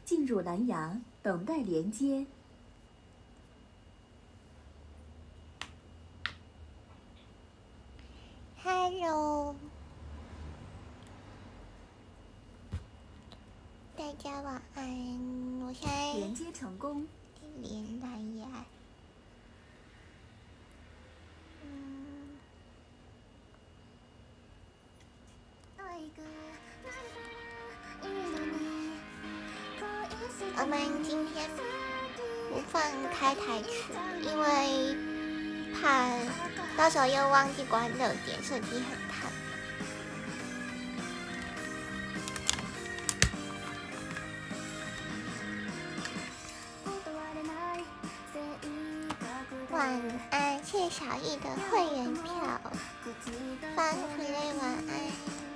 进入蓝牙，等待连接。 Hello， 大家晚安。我现在连接成功。 连蓝牙。我们今天不放开台词，因为怕到时候又忘记关热点，手机很烫。晚安，谢谢小易的会员票。方福瑞晚安，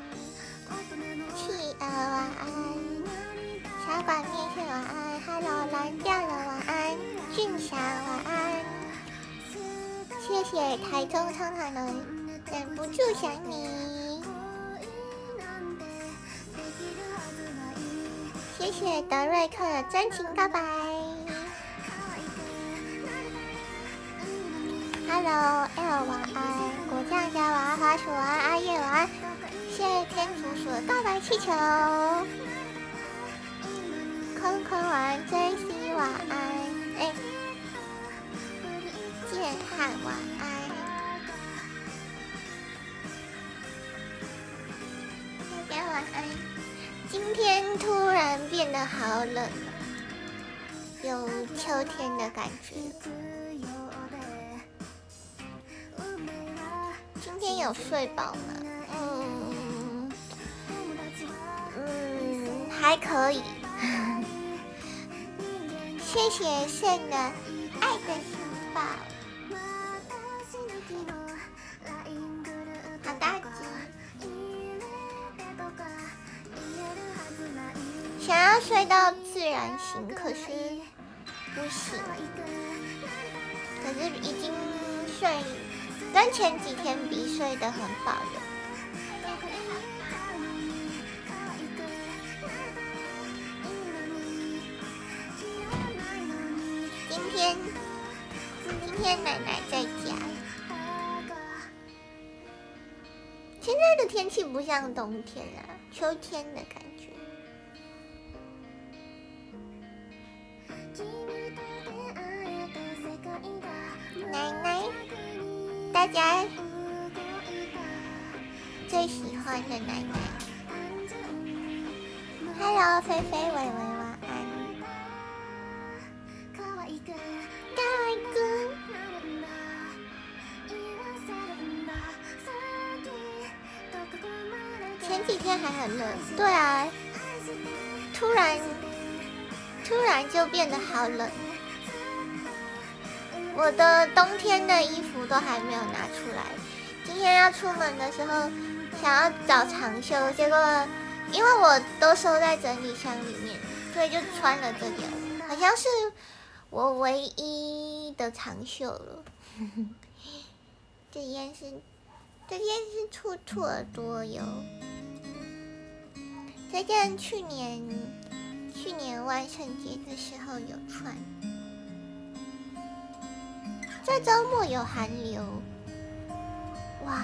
企鹅晚安，小馆面线晚安 ，Hello 蓝调了晚安，俊霞晚安，谢谢台中商场的忍不住想你，谢谢德瑞克的真情告白。Hello L 晚安，果酱家晚安，花鼠晚安，阿叶晚安，谢谢天竺鼠的告白气球。坤坤晚安 ，JC 晚安，建汉晚安，大家晚安。今天突然变得好冷了，有秋天的感觉。今天有睡饱吗？还可以。谢谢炫的爱的心宝，好大只。想要睡到自然醒，可是不行，可是已经睡。跟前几天比睡得很饱了。今天奶奶在家。现在的天气不像冬天啊，秋天的感觉。奶奶。大家最喜欢的奶奶 ，Hello， 菲菲、伟伟晚安，大哥，前几天还很冷，对啊，突然就变得好冷。我的冬天的衣服都还没有拿出来，今天要出门的时候想要找长袖，结果因为我都收在整理箱里面，所以就穿了这件，好像是我唯一的长袖了。这件是兔兔耳朵哟，这件去年万圣节的时候有穿。这周末有寒流，哇！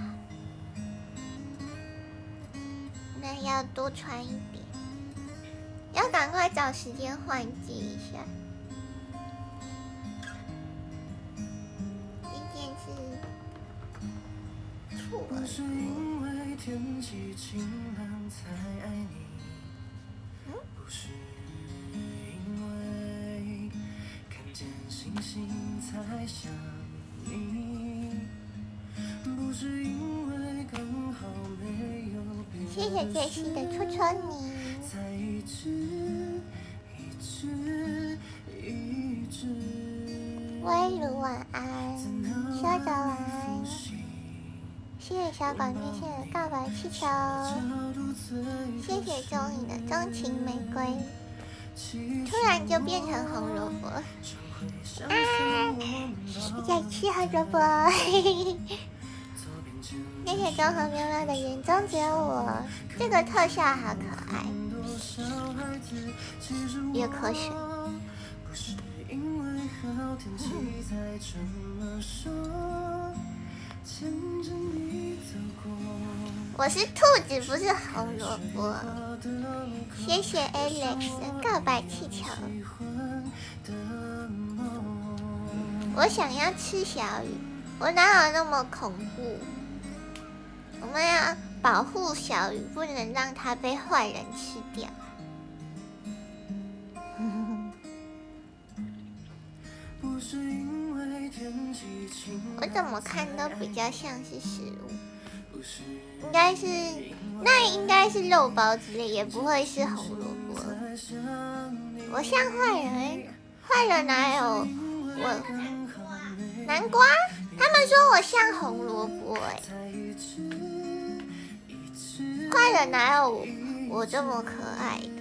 那要多穿一点，要赶快找时间换季一下。这件是兔耳谢谢杰西的戳戳你。微如晚安，小早晚安。谢谢小馆面线的告白气球，谢谢钟颖的钟情玫瑰。突然就变成红萝卜，在吃红萝卜。谢谢中和喵喵的眼中只有我，这个特效好可爱。 也可选。我是兔子，不是红萝卜。谢谢 Alex 的告白气球。我想要吃小雨，我哪有那么恐怖？我们要保护小雨，不能让它被坏人吃掉。我怎么看都比较像是食物，应该是肉包之类，也不会是红萝卜。我像坏人？坏人哪有我？南瓜？他们说我像红萝卜坏人哪有我这么可爱的？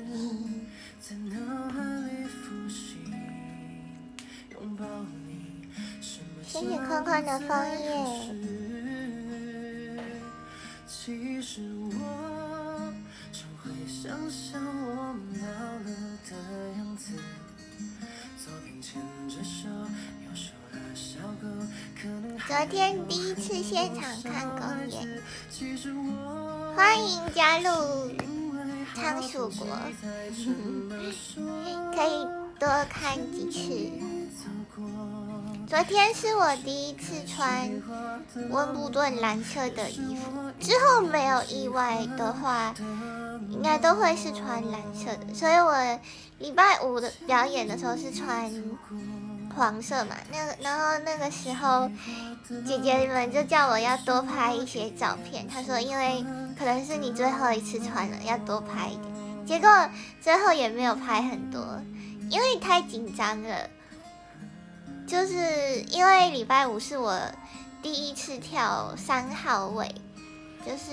谢谢宽宽的枫叶。其实我常会想象我老了的样子，左边牵着手，右手的小狗，可能昨天第一次现场看公演，欢迎加入仓鼠国，可以多看几次。昨天是我第一次穿温布顿蓝色的衣服，之后没有意外的话，应该都会是穿蓝色的。所以我礼拜五的表演的时候是穿黄色嘛，然后那个时候姐姐们就叫我要多拍一些照片，她说因为可能是你最后一次穿了，要多拍一点。结果最后也没有拍很多，因为太紧张了。就是因为礼拜五是我第一次跳3号位，就是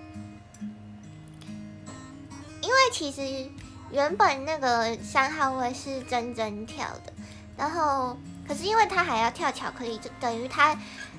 因为其实原本那个3号位是真真跳的，然后可是因为他还要跳巧克力，就等于他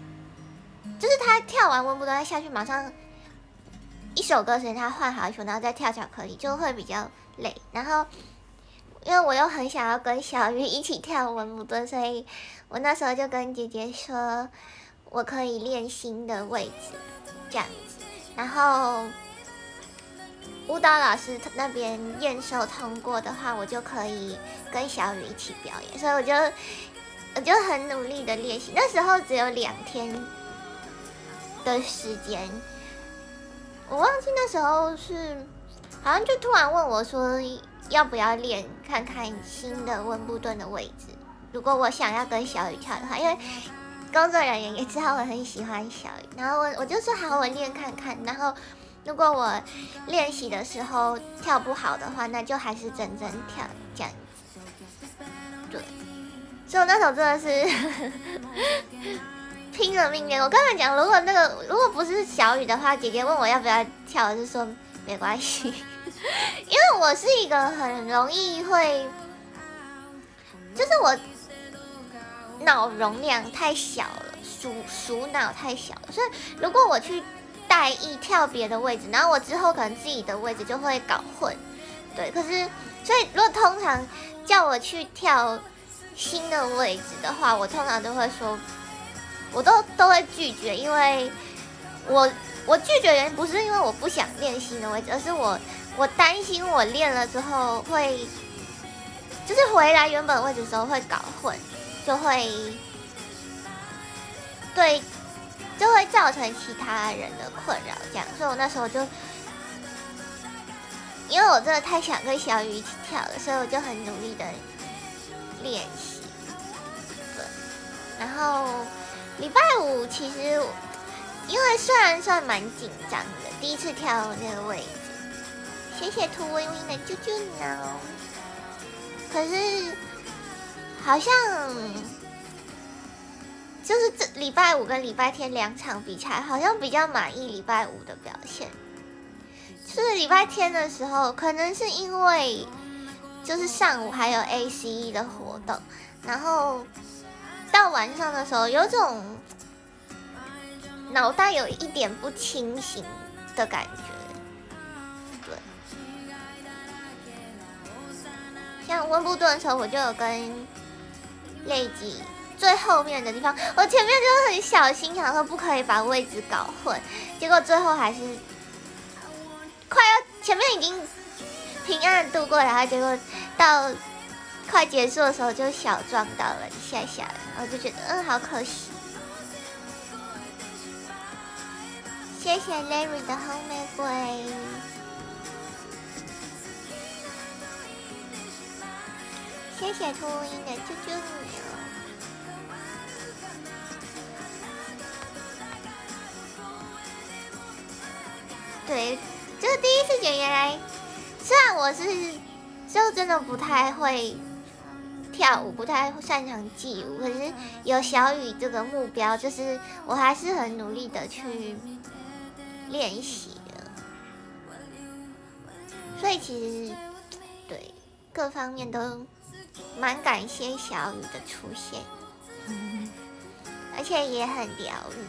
跳完温布顿下去，马上一首歌时间他换好衣服，然后再跳巧克力，就会比较累。然后因为我又很想要跟小鱼一起跳温布顿，所以我那时候就跟姐姐说，我可以练新的位置，这样子。然后舞蹈老师那边验收通过的话，我就可以跟小雨一起表演。所以我就很努力的练习。那时候只有2天的时间，我忘记那时候是好像就突然问我说，要不要练看看新的温布顿的位置？如果我想要跟小雨跳的话，因为工作人员也知道我很喜欢小雨，然后我就说好，我练看看。然后如果我练习的时候跳不好的话，那就还是真正跳这样子。对，所以我那时候真的是拼了命练。我刚才讲，如果不是小雨的话，姐姐问我要不要跳，我就说没关系。因为我是一个很容易会，就是我脑容量太小了，鼠脑太小了，所以如果我去代意跳别的位置，然后我之后可能自己的位置就会搞混。对，可是所以如果通常叫我去跳新的位置的话，我通常都会说，我都会拒绝，因为我拒绝的原因不是因为我不想练新的位置，而是我担心我练了之后会，就是回来原本位置的时候会搞混，就会造成其他人的困扰，这样。所以我那时候就，因为我真的太想跟小雨一起跳了，所以我就很努力的练习。对，然后礼拜五其实因为虽然算蛮紧张的，第一次跳那个位置。谢谢涂微微的啾啾鸟。可是好像就是这礼拜五跟礼拜天2场比赛，好像比较满意礼拜五的表现。就是礼拜天的时候，可能是因为就是上午还有 ACE 的活动，然后到晚上的时候有种脑袋有一点不清醒的感觉。 像温布顿的时候，我就有跟累吉最后面的地方，我前面就很小心，想说不可以把位置搞混，结果最后还是快要前面已经平安度过，然后结果到快结束的时候就小撞到了一下下，然后就觉得好可惜。谢谢 Larry 的红玫瑰。谢谢秃鹰的啾啾鸟。对，就是第一次觉得原来，虽然我是就真的不太会跳舞，不太擅长记舞，可是有小雨这个目标，就是我还是很努力的去练习的。所以其实对各方面都蛮感谢小雨的出现，而且也很疗愈。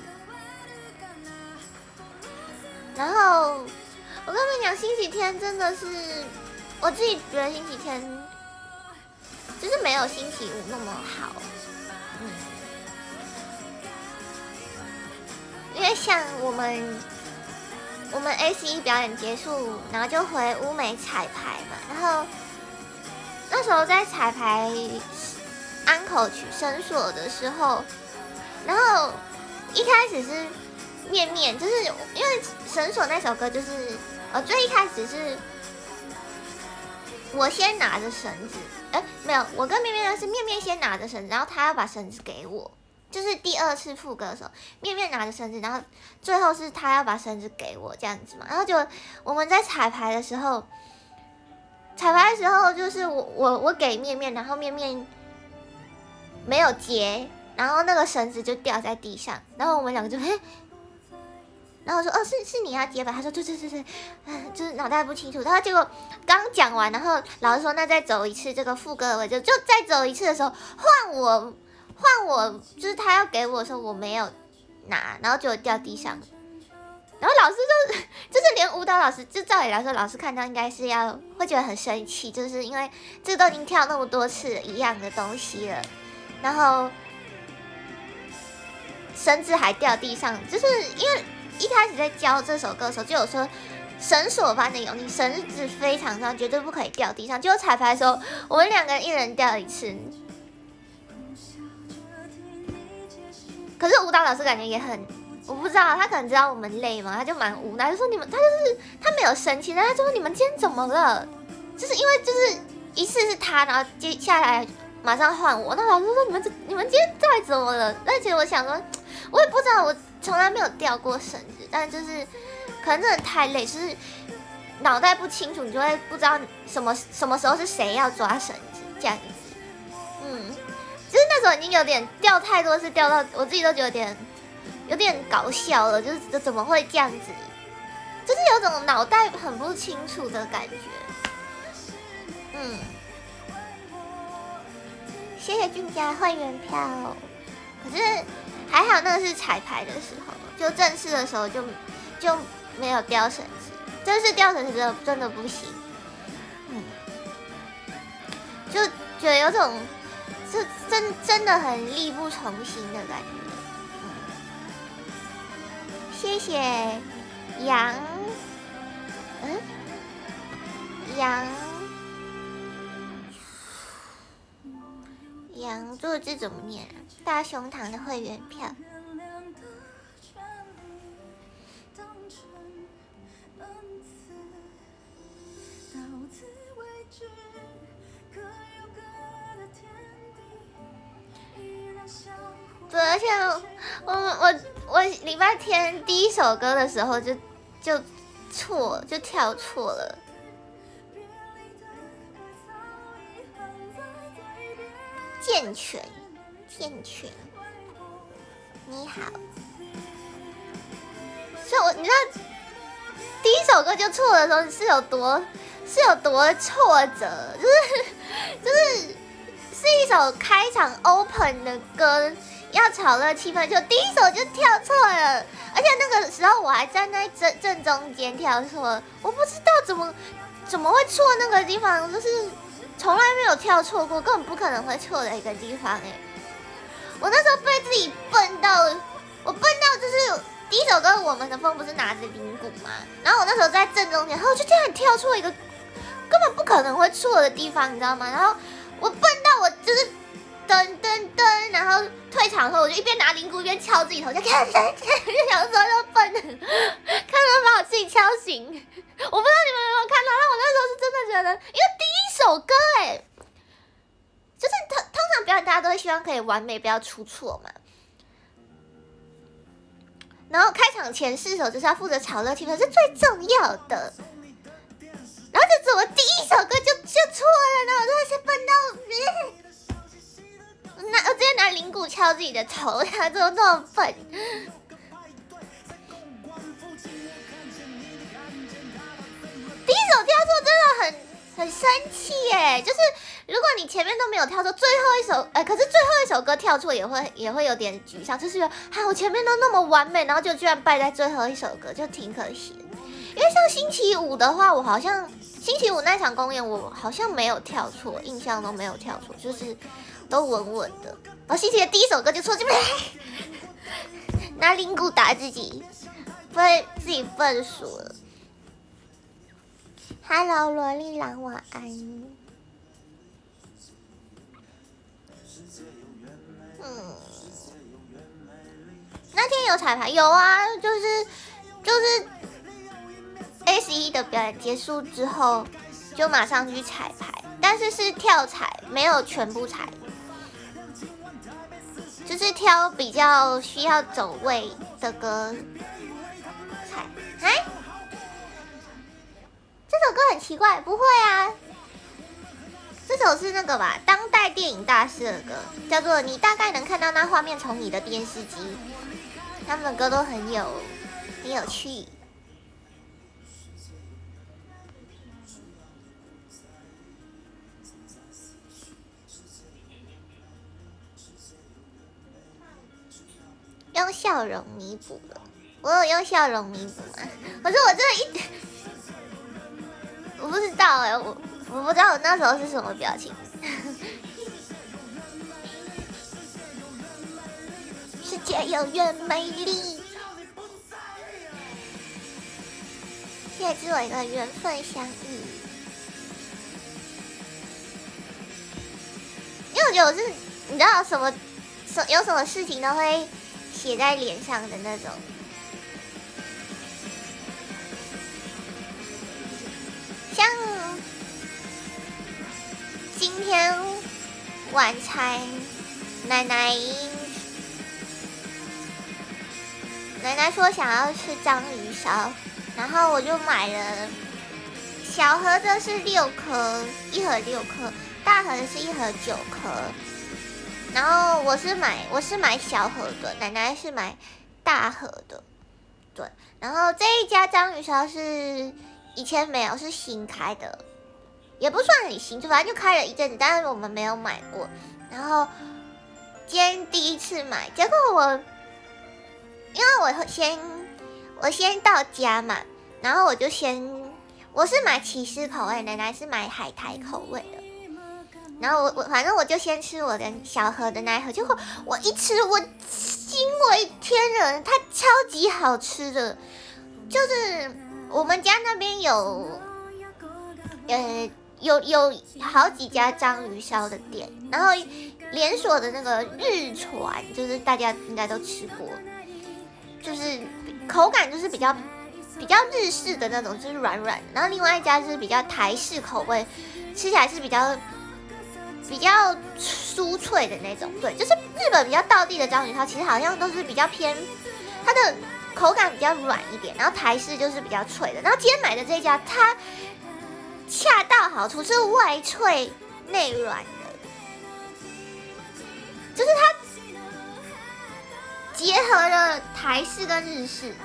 然后我跟你们讲，星期天真的是我自己觉得星期天就是没有星期五那么好，因为像我们 A11 表演结束，然后就回乌梅彩排嘛，然后那时候在彩排安口曲绳索的时候，然后一开始是面面，就是因为绳索那首歌就是最一开始是我先拿着绳子，没有，我跟面面是面面先拿着绳子，然后他要把绳子给我，就是第二次副歌的时候，面面拿着绳子，然后最后是他要把绳子给我这样子嘛，然后就我们在彩排的时候就是我给面面，然后面面没有接，然后那个绳子就掉在地上，然后我们两个就然后我说是你要接吧，他说对，就是脑袋不清楚。然后结果刚讲完，然后老师说那再走一次这个副歌的位置，就再走一次的时候换我，就是他要给我的时候我没有拿，然后就掉地上。然后老师就是连舞蹈老师，就照理来说老师看到应该是会觉得很生气，就是因为这都已经跳那么多次一样的东西了，然后绳子还掉地上，就是因为一开始在教这首歌的时候就有说绳索般的用力，绳子非常重要，绝对不可以掉地上。结果彩排的时候，我们两个人一人掉一次。可是舞蹈老师感觉也很，我不知道他可能知道我们累嘛，他就蛮无奈，就说他没有生气，但他说你们今天怎么了？就是因为就是一次是他，然后接下来马上换我，那老师说你们今天到底怎么了？而且我想说，我也不知道，我从来没有掉过绳子，但就是可能真的太累，就是脑袋不清楚，你就会不知道什么时候是谁要抓绳子这样子。就是那时候已经有点掉太多次，掉到我自己都觉得有点搞笑了，就是怎么会这样子？就是有种脑袋很不清楚的感觉。谢谢俊家会员票，可是还好那个是彩排的时候，就正式的时候就没有掉绳子，正式掉绳子真的不行。就觉得有种真的很力不从心的感觉。谢谢杨这个字怎么念啊？大胸膛的会员票。对，而且我礼拜天第一首歌的时候就跳错了。健全，你好。所以你知道第一首歌就错的时候是有多挫折，是一首开场 open 的歌，要炒热气氛，就第一首就跳错了，而且那个时候我还站在正中间跳错了，我不知道怎么会错那个地方，就是从来没有跳错过，根本不可能会错的一个地方哎。我那时候被自己笨到，我笨到就是第一首歌《我们的风》不是拿着铃鼓嘛，然后我那时候在正中间，然后我就这样跳错一个根本不可能会错的地方，你知道吗？然后我笨到我就是噔噔噔，然后退场的时候我就一边拿铃鼓一边敲自己头，就看，就想说就笨，看到把我自己敲醒。我不知道你们有没有看到，但我那时候是真的觉得，因为第一首歌哎，就是通常表演大家都会希望可以完美，不要出错嘛。然后开场前4首就是要负责炒热气氛，是最重要的。然后就怎么第一首歌就错了呢？我真的是笨到，我直接拿铃鼓敲自己的头，他怎么那么笨？第一首跳错真的很生气耶！就是如果你前面都没有跳错，最后一首可是最后一首歌跳错也会有点沮丧，就是我前面都那么完美，然后就居然败在最后一首歌，就挺可惜的。因为像星期五的话，我好像星期五那场公演我好像没有跳错，印象都没有跳错，就是都稳稳的。然后星期的第一首歌就错，就拿铃鼓打自己，被自己笨输了。Hello， 萝莉郎，晚安。那天有彩排，有啊，就是 S1 的表演结束之后，就马上去彩排，但是是跳彩，没有全部彩，就是挑比较需要走位的歌彩。哎，这首歌很奇怪，不会啊，这首是那个吧，当代电影大师的歌，叫做《你大概能看到那画面从你的电视机》，他们的歌都很有趣。用笑容弥补了，我有用笑容弥补吗？可是我真的我不知道哎，我不知道我那时候是什么表情。世界永远美丽。谢谢志伟的缘分相遇。因为我觉得我是，你知道有什么事情都会写在脸上的那种。像今天晚餐，奶奶说想要吃章鱼烧，然后我就买了小盒的是6颗，一盒6颗，大盒的是一盒9颗。然后我是买小盒的，奶奶是买大盒的，对。然后这一家章鱼烧是以前没有，是新开的，也不算很新，就反正就开了一阵子，但是我们没有买过。然后今天第一次买，结果因为我先到家嘛，然后我是买起司口味，奶奶是买海苔口味的。然后反正我就先吃我的小盒的那一盒，结果我一吃我惊为天人，它超级好吃的。就是我们家那边有好几家章鱼烧的店，然后连锁的那个日传，就是大家应该都吃过，就是口感就是比较日式的那种，就是软软的。然后另外一家就是比较台式口味，吃起来是比较酥脆的那种。对，就是日本比较道地的章鱼烧，其实好像都是比较偏它的口感比较软一点，然后台式就是比较脆的。然后今天买的这家，它恰到好处，是外脆内软的，就是它结合了台式跟日式，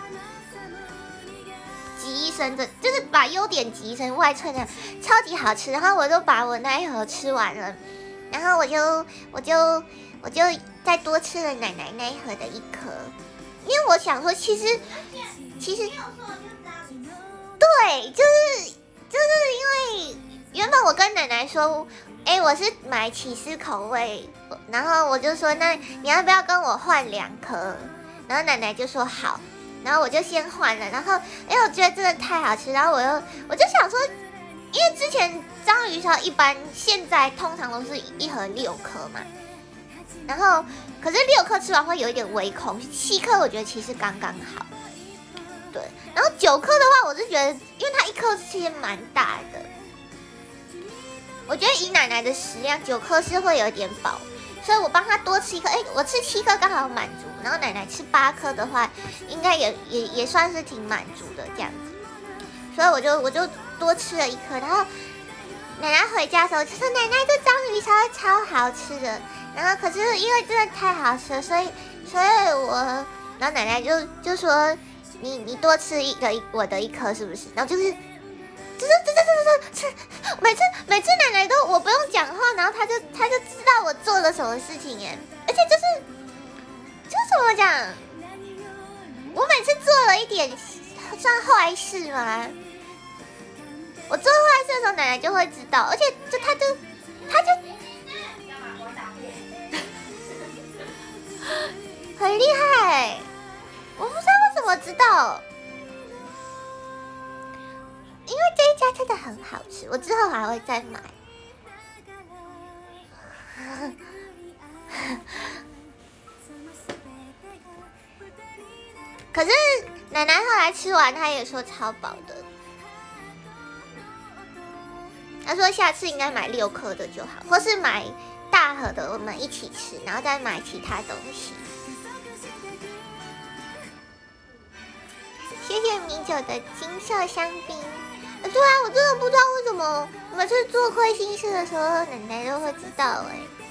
集一身的，就是把优点集一身，外脆的超级好吃。然后我就把我那一盒吃完了，然后我就再多吃了奶奶那一盒的1颗，因为我想说，其实对，就是因为原本我跟奶奶说，我是买起司口味，然后我就说，那你要不要跟我换2颗？然后奶奶就说好，然后我就先换了，然后我觉得真的太好吃，然后我就想说，因为之前章鱼烧一般现在通常都是1盒6颗嘛，然后可是6颗吃完会有一点微空，7颗我觉得其实刚刚好，对，然后9颗的话，我是觉得因为它1颗其实蛮大的。我觉得以奶奶的食量，9颗是会有点饱，所以我帮她多吃1颗。我吃7颗刚好满足，然后奶奶吃8颗的话，应该也算是挺满足的这样子。所以我就多吃了1颗，然后奶奶回家的时候就说：“奶奶这章鱼烧超好吃的。”然后可是因为真的太好吃了，所以然后奶奶就说：“你多吃我的1颗是不是？”然后就是。每次奶奶都我不用讲话，然后她就知道我做了什么事情耶，而且就是怎么讲，我每次做了一点算坏事吗？我做坏事的时候，奶奶就会知道，而且她就很厉害，我不知道为什么知道。因为这一家真的很好吃，我之后还会再买。可是奶奶后来吃完，她也说超饱的。她说下次应该买6颗的就好，或是买大盒的，我们一起吃，然后再买其他东西。谢谢米酒的金色香槟。对啊，我真的不知道为什么每次做亏心事的时候，奶奶都会知道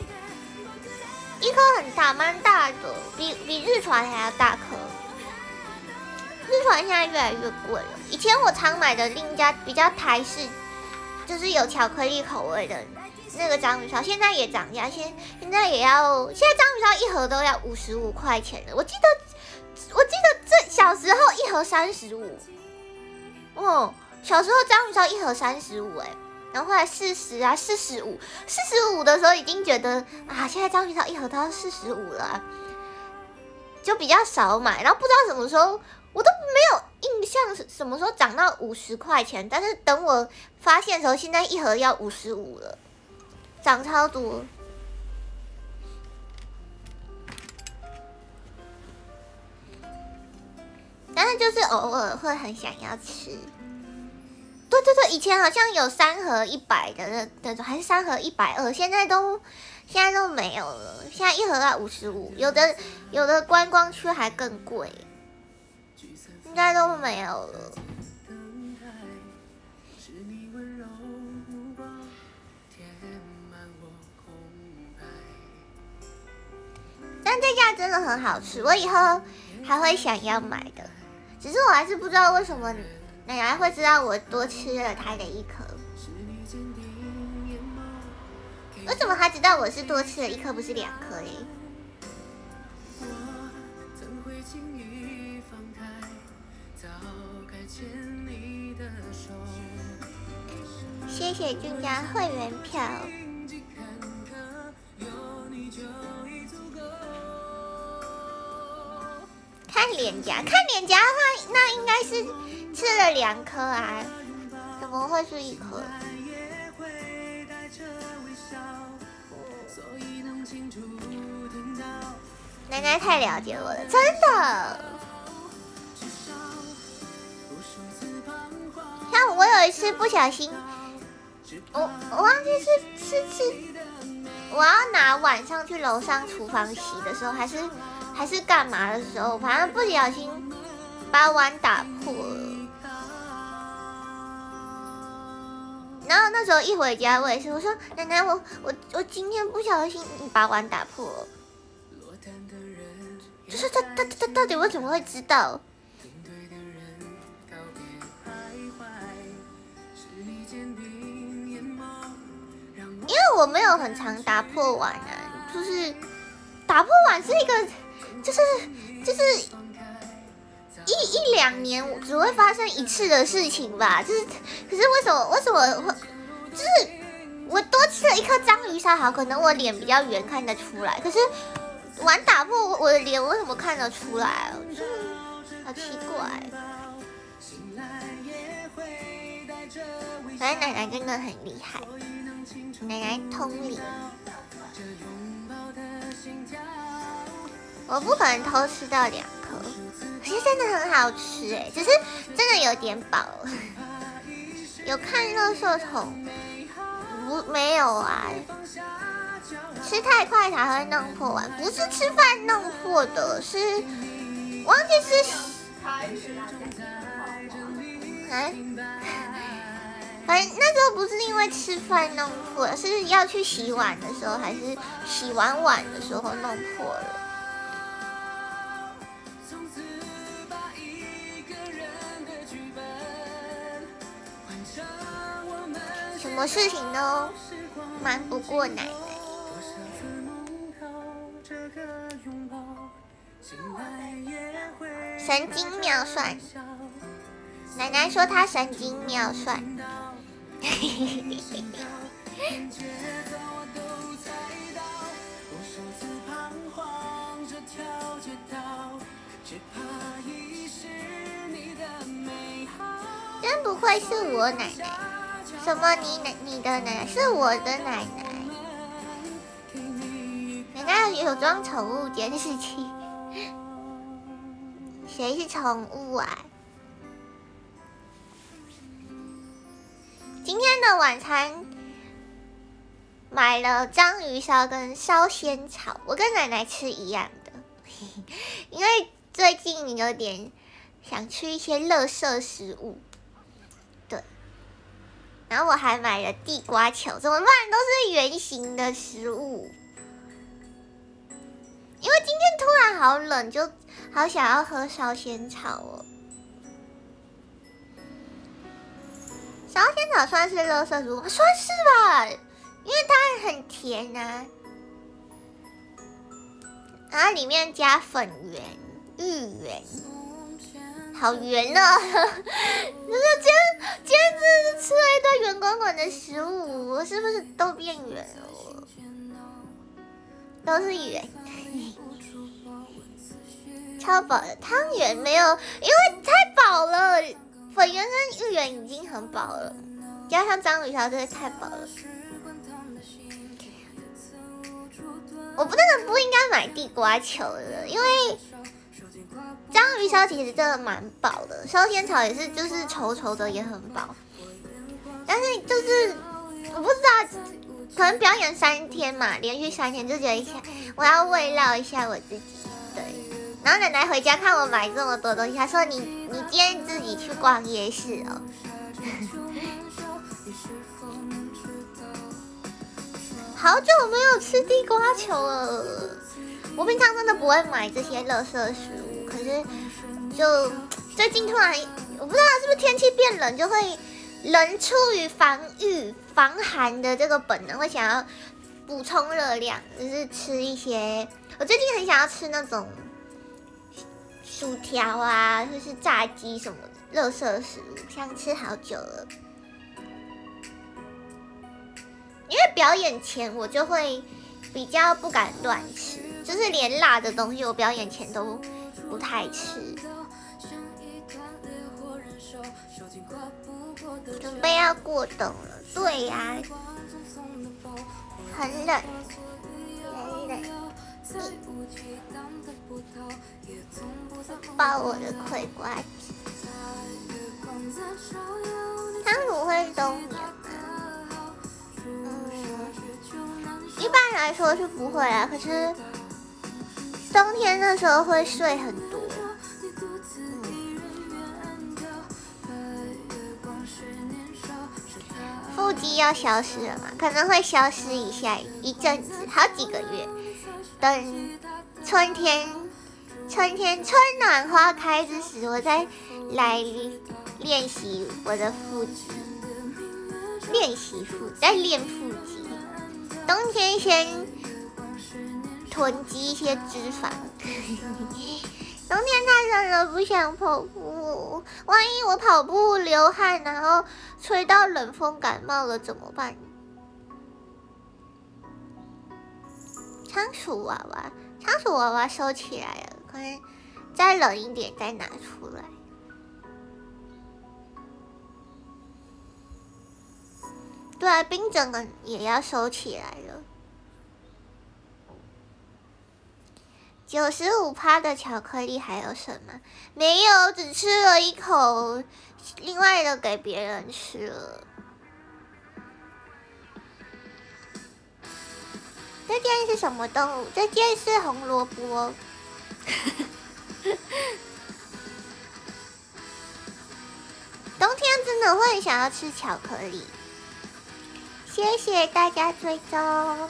1颗很大，蛮大的，比日传还要大颗。日传现在越来越贵了，以前我常买的另一家比较台式，就是有巧克力口味的那个章鱼烧，现在也涨价，现在章鱼烧1盒都要55块钱了。我记得这小时候1盒35，小时候章鱼烧1盒35然后后来40啊45的时候已经觉得现在章鱼烧1盒都要45了就比较少买，然后不知道什么时候我都没有印象什么时候涨到50块钱，但是等我发现的时候，现在1盒要55了，涨超多。但是就是偶尔会很想要吃。对，以前好像有3盒100的那种，还是3盒120，现在都没有了。现在1盒要55，有的观光区还更贵，应该都没有了。但这家真的很好吃，我以后还会想要买的，只是我还是不知道为什么。奶奶会知道我多吃了她的1颗，为什么她知道我是多吃了1颗，不是2颗嘞？谢谢俊家会员票。看脸颊的话，那应该是吃了2颗啊，怎么会是1颗？奶奶太了解我了，真的。像我有一次不小心，我忘记是我要拿碗上去楼上厨房洗的时候，还是干嘛的时候，反正不小心把碗打破了。然后那时候一回家，我也是，我说奶奶，我今天不小心把碗打破了，就是他到底为什么会知道？因为我没有很常打破碗啊，就是打破碗是一个，就是一两年只会发生1次的事情吧，可是为什么会， 就是我多吃了一颗章鱼烧，好，可能我脸比较圆，看得出来。可是玩打破我的脸，我怎么看得出来？好奇怪。反正奶奶真的很厉害，奶奶通灵。我不可能偷吃到2颗，可是真的很好吃哎，只是真的有点饱了。有看垃圾桶？没有啊，吃太快才会弄破完，不是吃饭弄破的，是忘记是反正那时候不是因为吃饭弄破了，是要去洗碗的时候，还是洗完碗的时候弄破了。什么事情都瞒不过奶奶。神经妙算，奶奶说她神经妙算。真不愧是我奶奶。什么你的奶奶是我的奶奶？奶奶有装宠物监视器？谁是宠物啊？今天的晚餐买了章鱼烧跟烧仙草，我跟奶奶吃一样的，因为最近有点想吃一些垃圾食物。然后我还买了地瓜球，怎么办？都是圆形的食物。因为今天突然好冷，就好想要喝烧仙草哦。烧仙草算是垃圾食物吗？算是吧，因为它很甜啊。然后里面加粉圆、芋圆。好圆哦！就是今天真是吃了一堆圆滚滚的食物，我是不是都变圆了？都是圆，超饱的。汤圆没有，因为太饱了。粉圆跟芋圆已经很饱了，加上章鱼烧真的太饱了。我真的不应该买地瓜球的，因为章鱼烧其实真的蛮饱的，烧仙草也是，就是稠稠的也很饱。但是就是我不知道，可能表演3天嘛，连续3天就觉得我要慰劳一下我自己，对。然后奶奶回家看我买这么多东西，她说你今天自己去逛夜市哦。好久没有吃地瓜球了，我平常真的不会买这些垃圾食物，可是就最近突然，我不知道是不是天气变冷，就会人出于防寒的这个本能，会想要补充热量，就是吃一些。我最近很想要吃那种薯条啊，就是炸鸡什么的垃圾食物，想吃好久了。因为表演前我就会比较不敢乱吃，就是连辣的东西我表演前都不太吃。准备要过冬了，对呀，很冷，很冷。抱我的葵瓜子。汤姆会冬眠吗？一般来说是不会啊，可是冬天的时候会睡很多。腹肌要消失了嘛？可能会消失一阵子，好几个月。等春暖花开之时，我再来练习我的腹肌，再练腹肌。冬天先囤积一些脂肪， 冬天太冷了，不想跑步。万一我跑步流汗，然后吹到冷风感冒了怎么办？仓鼠娃娃，仓鼠娃娃收起来了，可能再冷一点再拿出来。对啊，冰整个也要收起来了。95%的巧克力还有什么？没有，只吃了一口，另外的给别人吃了。这件是什么动物？这件是红萝卜。冬天真的会想要吃巧克力。谢谢大家追踪。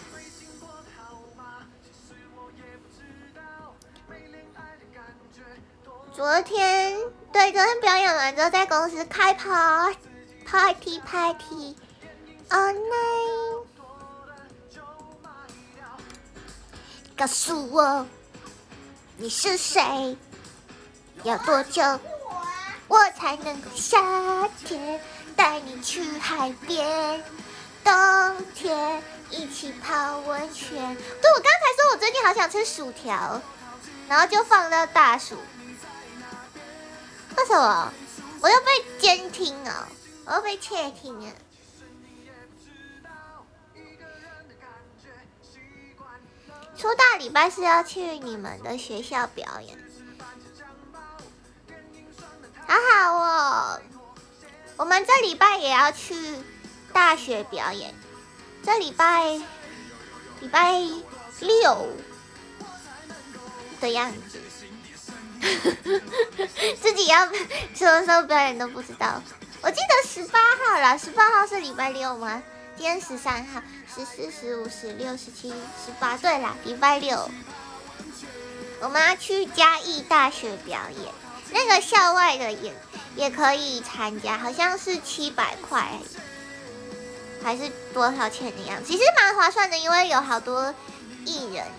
昨天表演完之后，在公司开 party all night。告诉我你是谁？要多久我才能够夏天带你去海边？冬天一起泡温泉。对，我刚才说我最近好想吃薯条，然后就放到大薯。为什么？我要被监听哦，我要被窃听啊！初大礼拜是要去你们的学校表演，好好哦。我们这礼拜也要去大学表演，这礼拜6的样子。自己要什么时候表演都不知道。我记得18号啦，18号是礼拜6吗？今天13号，14、15、16、17、18，对啦，礼拜6。我们要去嘉义大学表演，那个校外的也可以参加，好像是700块，还是多少钱的样子？其实蛮划算的，因为有好多艺人，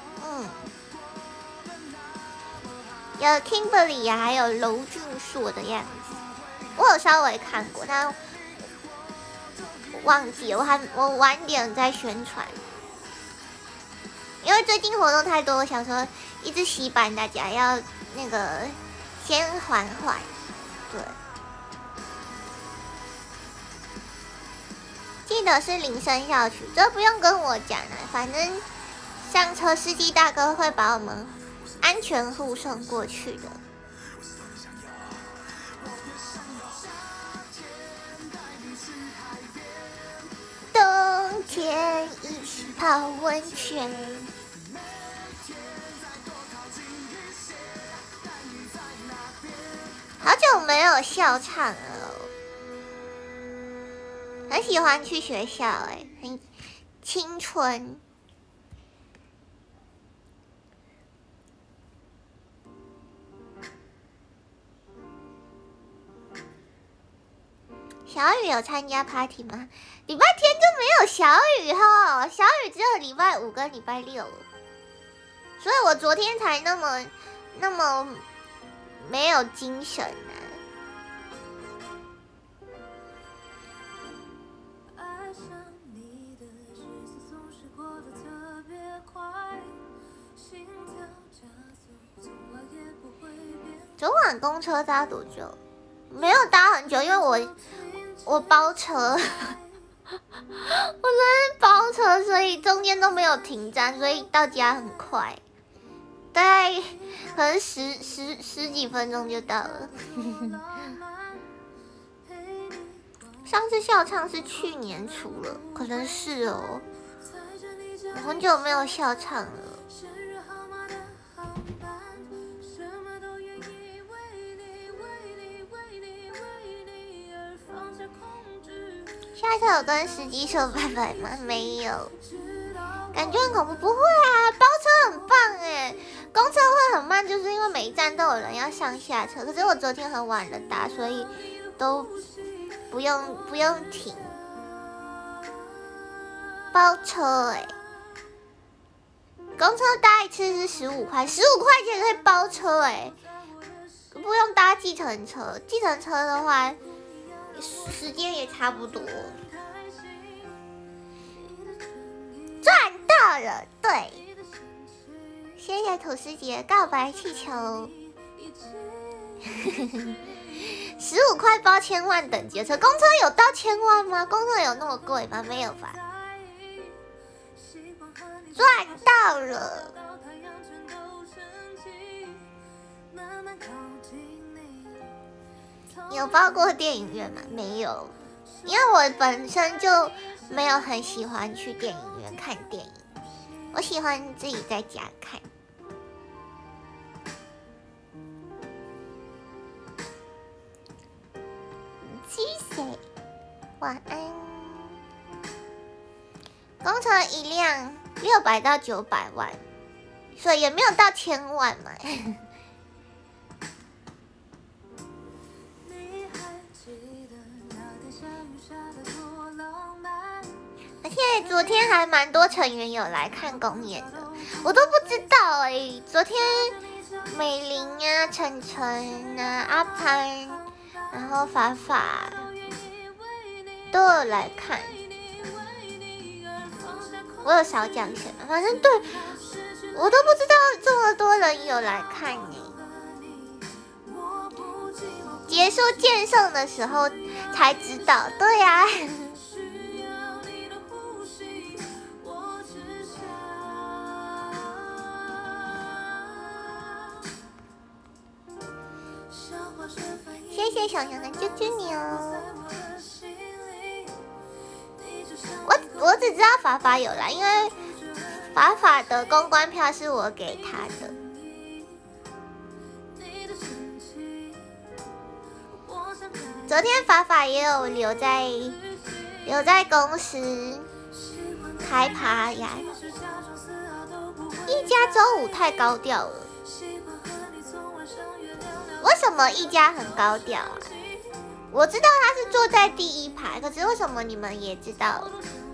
有 Kimberly 呀，还有娄俊硕的样子，我有稍微看过，但忘记了，我晚点再宣传，因为最近活动太多，我想说一直洗版，大家要那个先缓缓，对，记得是铃声校区，这不用跟我讲了，反正上车司机大哥会把我们安全护送过去的。冬天一起泡温泉。好久没有校唱了，很喜欢去学校很青春。小雨有参加 party 吗？礼拜天就没有小雨哈，小雨只有礼拜5跟礼拜6，所以我昨天才那么没有精神啊。昨晚公车搭多久？没有搭很久，因为我包车，我昨天包车，所以中间都没有停站，所以到家很快，大概可能十几分钟就到了。上次校唱是去年出了，可能是哦，我很久没有校唱了。下一次有跟司机说拜拜吗？没有，感觉很恐怖。不会啊，包车很棒哎，公车会很慢，就是因为每一站都有人要上下车。可是我昨天很晚了搭，所以都不用停。包车公车搭一次是15块，15块钱可以包车哎，不用搭计程车。计程车的话，时间也差不多。赚到了，对，谢谢土司姐告白气球。15块包1000万等级的车，公车有到1000万吗？公车有那么贵吗？没有吧。赚到了。有包过电影院吗？没有，因为我本身就没有很喜欢去电影院看电影，我喜欢自己在家看。谢谢，晚安。工程一辆600到900万，所以也没有到1000万嘛。而且昨天还蛮多成员有来看公演的，我都不知道哎。昨天美玲啊、晨晨啊、阿潘，然后法法都有来看。我有少讲什么，反正对我都不知道这么多人有来看呢。结束剑圣的时候才知道，对呀、啊。谢谢小羊的啾啾牛。我只知道法法有来，因为法法的公关票是我给他的。昨天法法也有留在公司开趴呀。一家周五太高调了，为什么一家很高调啊？我知道他是坐在第一排，可是为什么你们也知道？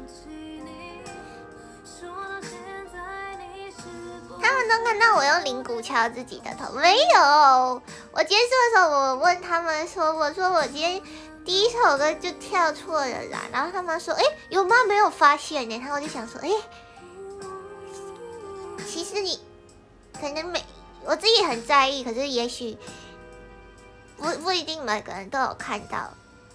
他们都看到我用铃鼓敲自己的头，没有。我结束的时候，我问他们说：“我说我今天第一首歌就跳错了啦。”然后他们说：“哎，有吗？没有发现呢。”然后我就想说：“哎，其实你可能我自己很在意，可是也许不一定每个人都有看到。”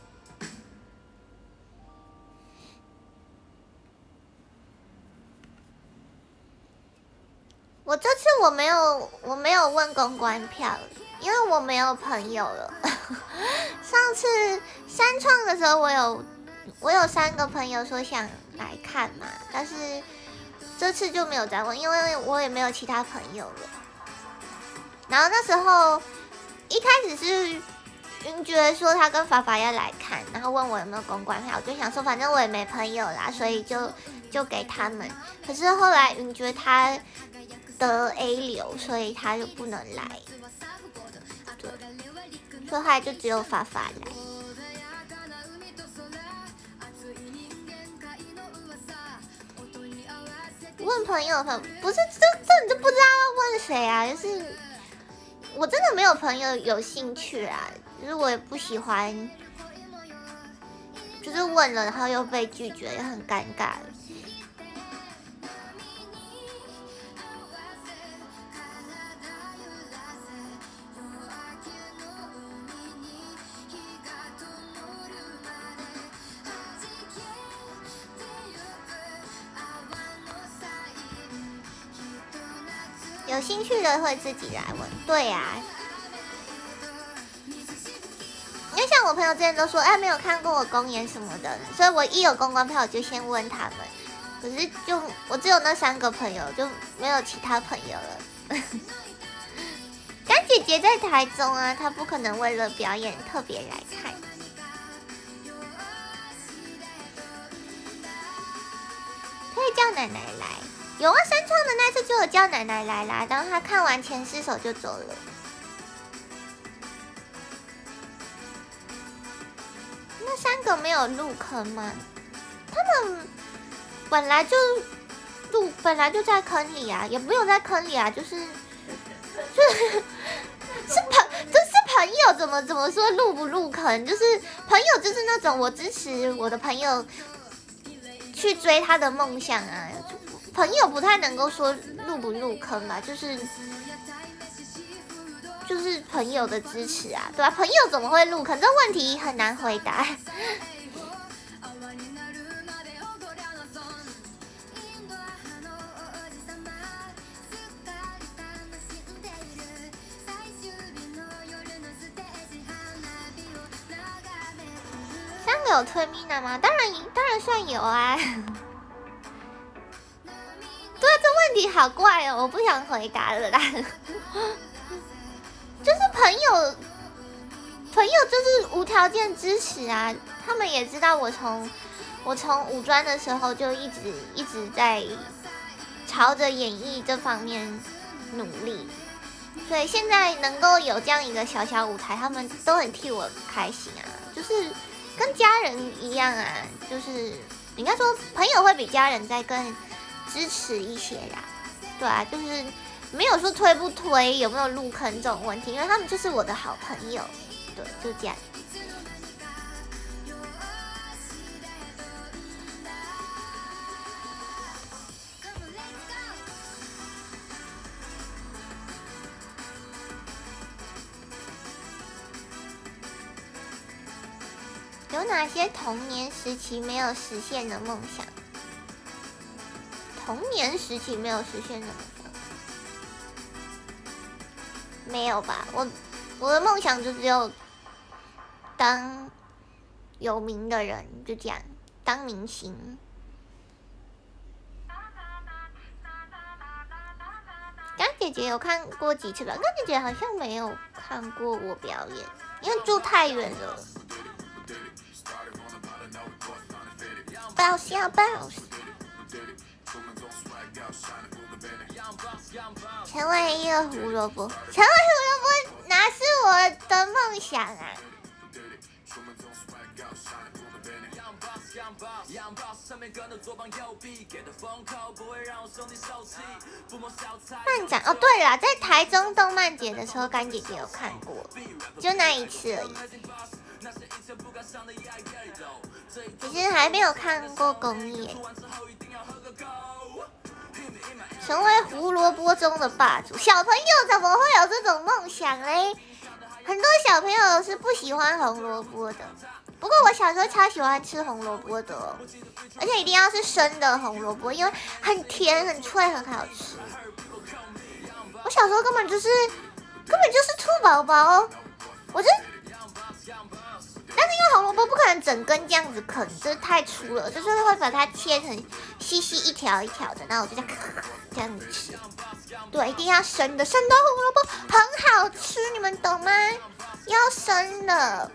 我这次我没有问公关票，因为我没有朋友了。上次三创的时候，我有3个朋友说想来看嘛，但是这次就没有再问，因为我也没有其他朋友了。然后那时候一开始是云觉说他跟法法要来看，然后问我有没有公关票，我就想说反正我也没朋友啦，所以就给他们。可是后来云觉他得 A 流，所以他就不能来，对，所以后来就只有法法来。问朋友不是这你就不知道要问谁啊？就是我真的没有朋友有兴趣啊，就是我也不喜欢，就是问了然后又被拒绝，也很尴尬。有兴趣的会自己来问，对呀、啊。因为像我朋友之前都说，哎，没有看过我公演什么的，所以我一有公关票我就先问他们。可是我只有那3个朋友，就没有其他朋友了。干姐姐在台中啊，她不可能为了表演特别来看。可以叫奶奶来。有啊，三创的那次就有叫奶奶来啦，然后她看完前4首就走了。那3个没有入坑吗？他们本来就路本来就在坑里啊，也没有在坑里啊，就是朋友怎么说入不入坑？就是朋友就是那种我支持我的朋友去追他的梦想啊，朋友不太能够说入不入坑吧，就是朋友的支持啊，对吧？朋友怎么会入坑？这问题很难回答。三个有推 Mina 吗？当然算有啊。对啊，这问题好怪哦，我不想回答了啦。就是朋友就是无条件支持啊，他们也知道我从五专的时候就一直在朝着演艺这方面努力，所以现在能够有这样一个小小舞台，他们都很替我开心啊，就是跟家人一样啊，就是应该说朋友会比家人再更支持一些啦，对啊，就是没有说推不推有没有入坑这种问题，因为他们就是我的好朋友，对，就这样。有哪些童年时期没有实现的梦想？童年时期没有实现的梦想，没有吧？我的梦想就只有当有名的人，就这样，当明星。干姐姐有看过几次吧？干姐姐好像没有看过我表演，因为住太远了。bounce 要 bounce， 成为一个胡萝卜，成为胡萝卜哪是我的梦想啊！漫展哦，对了，在台中动漫节的时候，干姐姐有看过，就那一次而已。其实还没有看过公演。成为胡萝卜中的霸主，小朋友怎么会有这种梦想嘞？很多小朋友是不喜欢红萝卜的，不过我小时候超喜欢吃红萝卜的哦，而且一定要是生的红萝卜，因为很甜、很脆、很好吃。我小时候根本就是兔宝宝，我就。但是因为红萝卜不可能整根这样子啃，就是太粗了，就是会把它切成细细一条一条的，然后我就这样子吃。对，一定要生的，生的红萝卜很好吃，你们懂吗？要生的。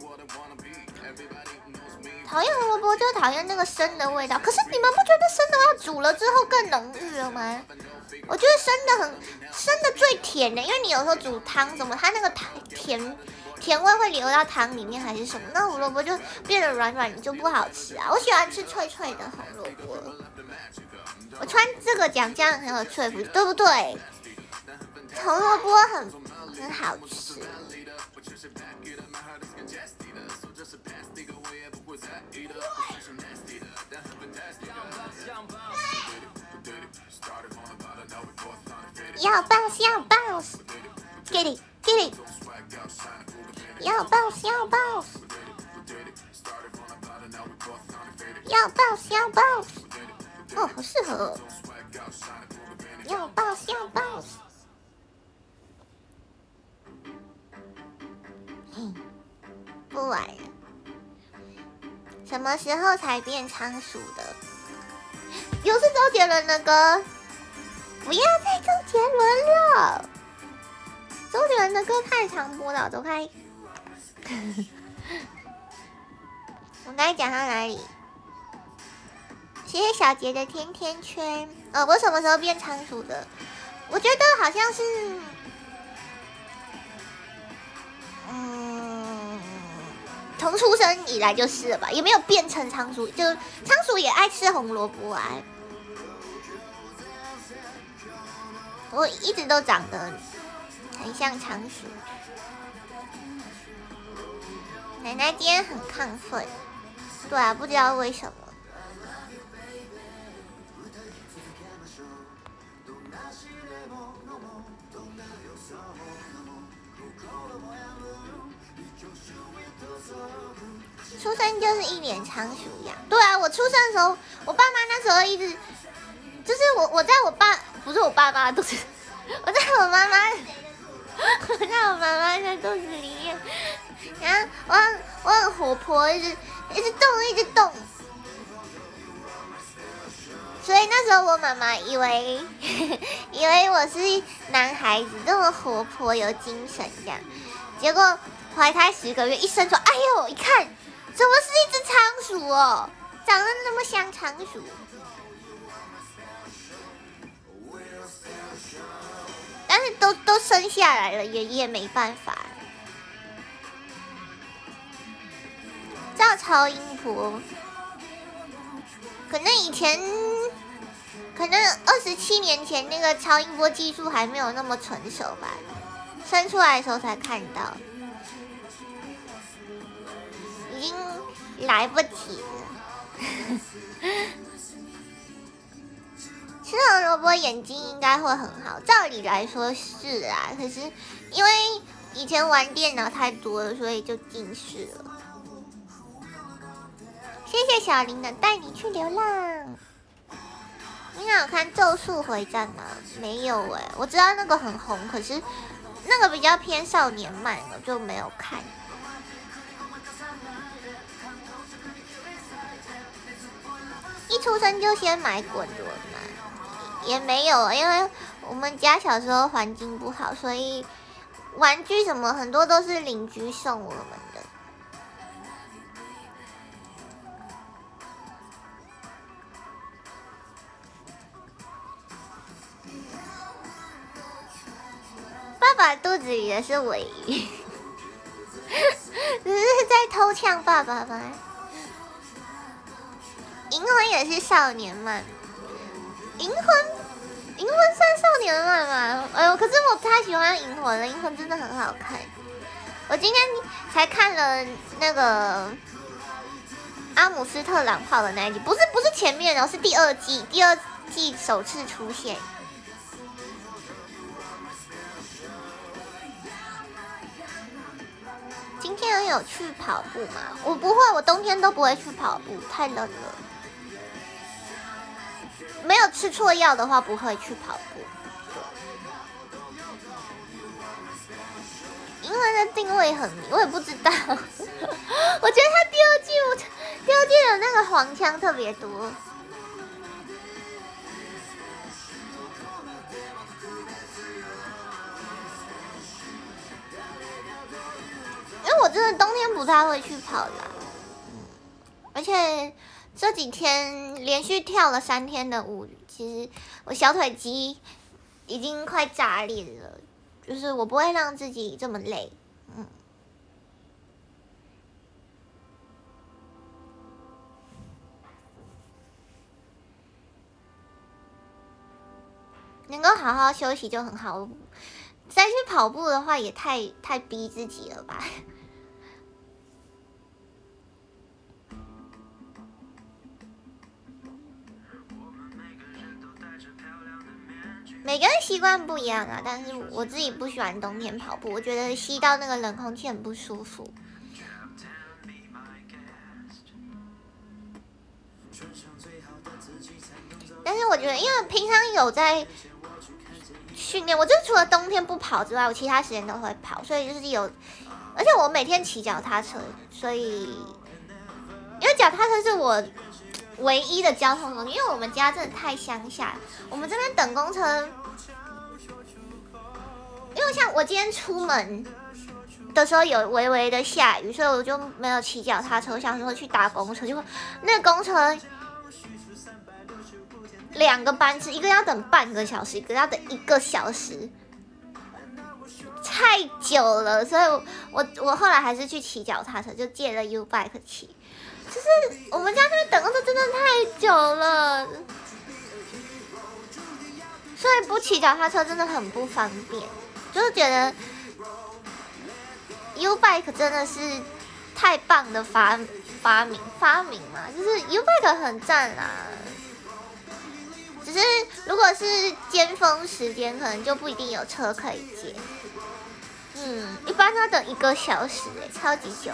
讨厌红萝卜就讨厌那个生的味道，可是你们不觉得生的要煮了之后更浓郁了吗？我觉得生的最甜的，因为你有时候煮汤什么，它那个甜味会流到汤里面还是什么，那胡萝卜就变得软软，就不好吃啊。我喜欢吃脆脆的红萝卜。我穿这个讲这样很有说服，对不对？红萝卜很好吃。要 bounce 要 bounce，get it get it， 要 bounce 要 bounce， 要 bounce 要 bounce， 哦，好适合哦。要 bounce 要 bounce， 不玩了。什么时候才变仓鼠的？又是周杰伦的歌。不要再周杰伦了，周杰伦的歌太常播了，走开。我刚才讲到哪里？谢谢小杰的甜甜圈。我什么时候变仓鼠的？我觉得好像是，从出生以来就是了吧，也没有变成仓鼠，就仓鼠也爱吃红萝卜啊。 我一直都长得很像仓鼠。奶奶今天很亢奋，对啊，不知道为什么。出生就是一脸仓鼠样。对啊，我出生的时候，我爸妈那时候一直，就是我在我爸不是我爸妈的肚子，我在我妈妈的肚子里面，然后我很活泼，一直动，所以那时候我妈妈以为我是男孩子，这么活泼有精神这样，结果怀胎10个月一生出来，哎呦，一看怎么是一只仓鼠哦，长得那么像仓鼠。但是都生下来了，也没办法。叫超音波，可能以前，可能27年前那个超音波技术还没有那么成熟吧，生出来的时候才看到，已经来不及了。吃红萝卜眼睛应该会很好，照理来说是啊，可是因为以前玩电脑太多了，所以就近视了。谢谢小林的带你去流浪。你有看《咒术回战》吗？没有我知道那个很红，可是那个比较偏少年漫，我就没有看。一出生就先买滚轮嘛？也没有，因为我们家小时候环境不好，所以玩具什么很多都是邻居送我们的。爸爸肚子里的是尾鱼，只是在偷呛爸爸吗？银魂也是少年漫，银魂算少年漫吗？哎呦，可是我不太喜欢银魂了，银魂真的很好看。我今天才看了那个阿姆斯特朗炮的那一集，不是前面哦，是第二季首次出现。今天有去跑步吗？我不会，我冬天都不会去跑步，太冷了。没有吃错药的话，不会去跑步。银魂的定位很迷，我也不知道。我觉得他第二季的那个黄腔特别多。因为我真的冬天不太会去跑啦，而且这几天连续跳了3天的舞，其实我小腿肌已经快炸裂了，就是我不会让自己这么累，能够好好休息就很好。再去跑步的话，也太逼自己了吧。每个人习惯不一样啊，但是我自己不喜欢冬天跑步，我觉得吸到那个冷空气很不舒服。但是我觉得，因为平常有在训练，我就除了冬天不跑之外，我其他时间都会跑，所以就是有，而且我每天骑脚踏车，所以因为脚踏车是我唯一的交通工具，因为我们家真的太乡下，我们这边等公车，因为像我今天出门的时候有微微的下雨，所以我就没有骑脚踏车，我想说去搭公车，结果那个公车2个班次，一个要等半个小时，一个要等1个小时，太久了，所以我后来还是去骑脚踏车，就借了 U-Bike 骑。就是我们家那边等公车真的太久了， 所以不骑脚踏车真的很不方便，就是觉得 U-Bike 真的是太棒的发明嘛，就是 U-Bike 很赞啦。只是如果是尖峰时间，可能就不一定有车可以接。一般都要等1个小时超级久。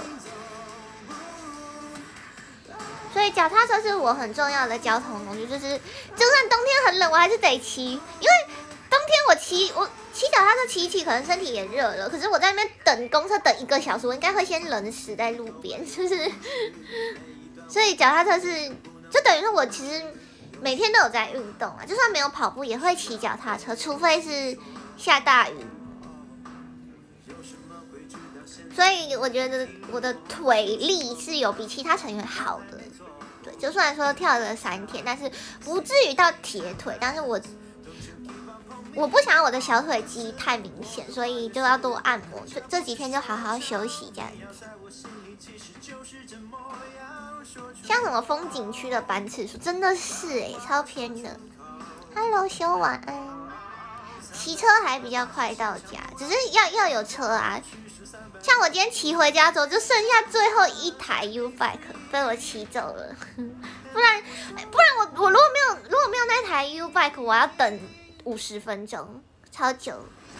所以脚踏车是我很重要的交通工具，就是就算冬天很冷，我还是得骑，因为冬天我骑脚踏车骑一骑，可能身体也热了，可是我在那边等公车等1个小时，我应该会先冷死在路边，就是，所以脚踏车是就等于说我其实每天都有在运动啊，就算没有跑步也会骑脚踏车，除非是下大雨。所以我觉得我的腿力是有比其他成员好的，对，就算说跳了3天，但是不至于到铁腿，但是我不想要我的小腿肌太明显，所以就要多按摩，这几天就好好休息这样子。像什么风景区的班次数真的是超偏的。Hello， 修晚安。骑车还比较快到家，只是要有车啊。像我今天骑回家之后，就剩下最后一台 U-Bike 被我骑走了，不然我如果没有那台 U-Bike， 我要等50分钟，超久。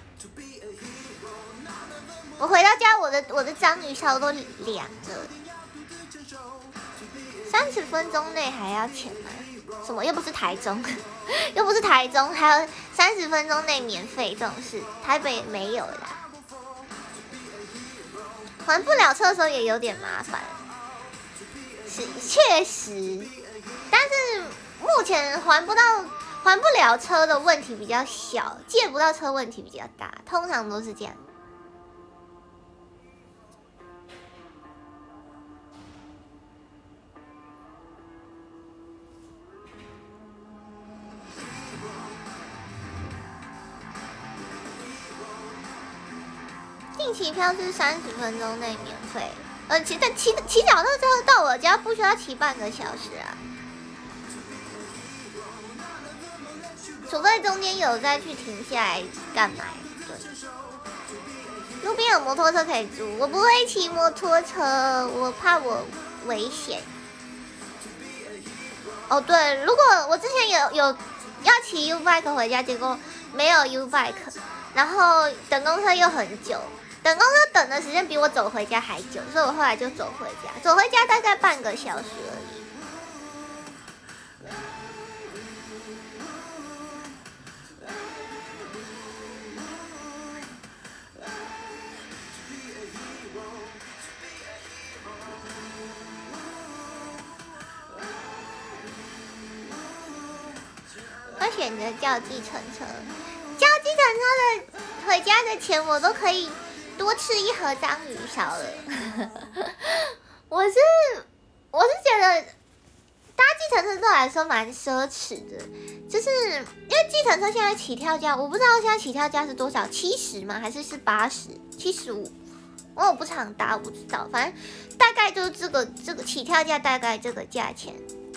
我回到家，我的章鱼烧都凉了。30分钟内还要钱吗？什么又不是台中，又不是台中，还有30分钟内免费这种事，台北没有啦。还不了车的时候也有点麻烦，是确实，但是目前还不了车的问题比较小，借不到车问题比较大，通常都是这样。定期票是30分钟内免费，骑脚踏车到我家不需要骑半个小时啊，除非中间有再去停下来干嘛。对，路边有摩托车可以租，我不会骑摩托车，我怕我危险。哦，对，如果我之前有要骑 U-Bike 回家，结果没有 U-Bike， 然后等公车又很久。等公车等的时间比我走回家还久，所以我后来就走回家，走回家大概半个小时而已。我选择叫计程车，叫计程车的回家的钱我都可以多吃1盒章鱼烧了。我是觉得搭计程车对我来说蛮奢侈的，就是因为计程车现在起跳价，我不知道现在起跳价是多少，70吗？还是80、75？我不常搭，我不知道，反正大概就是这个起跳价大概这个价钱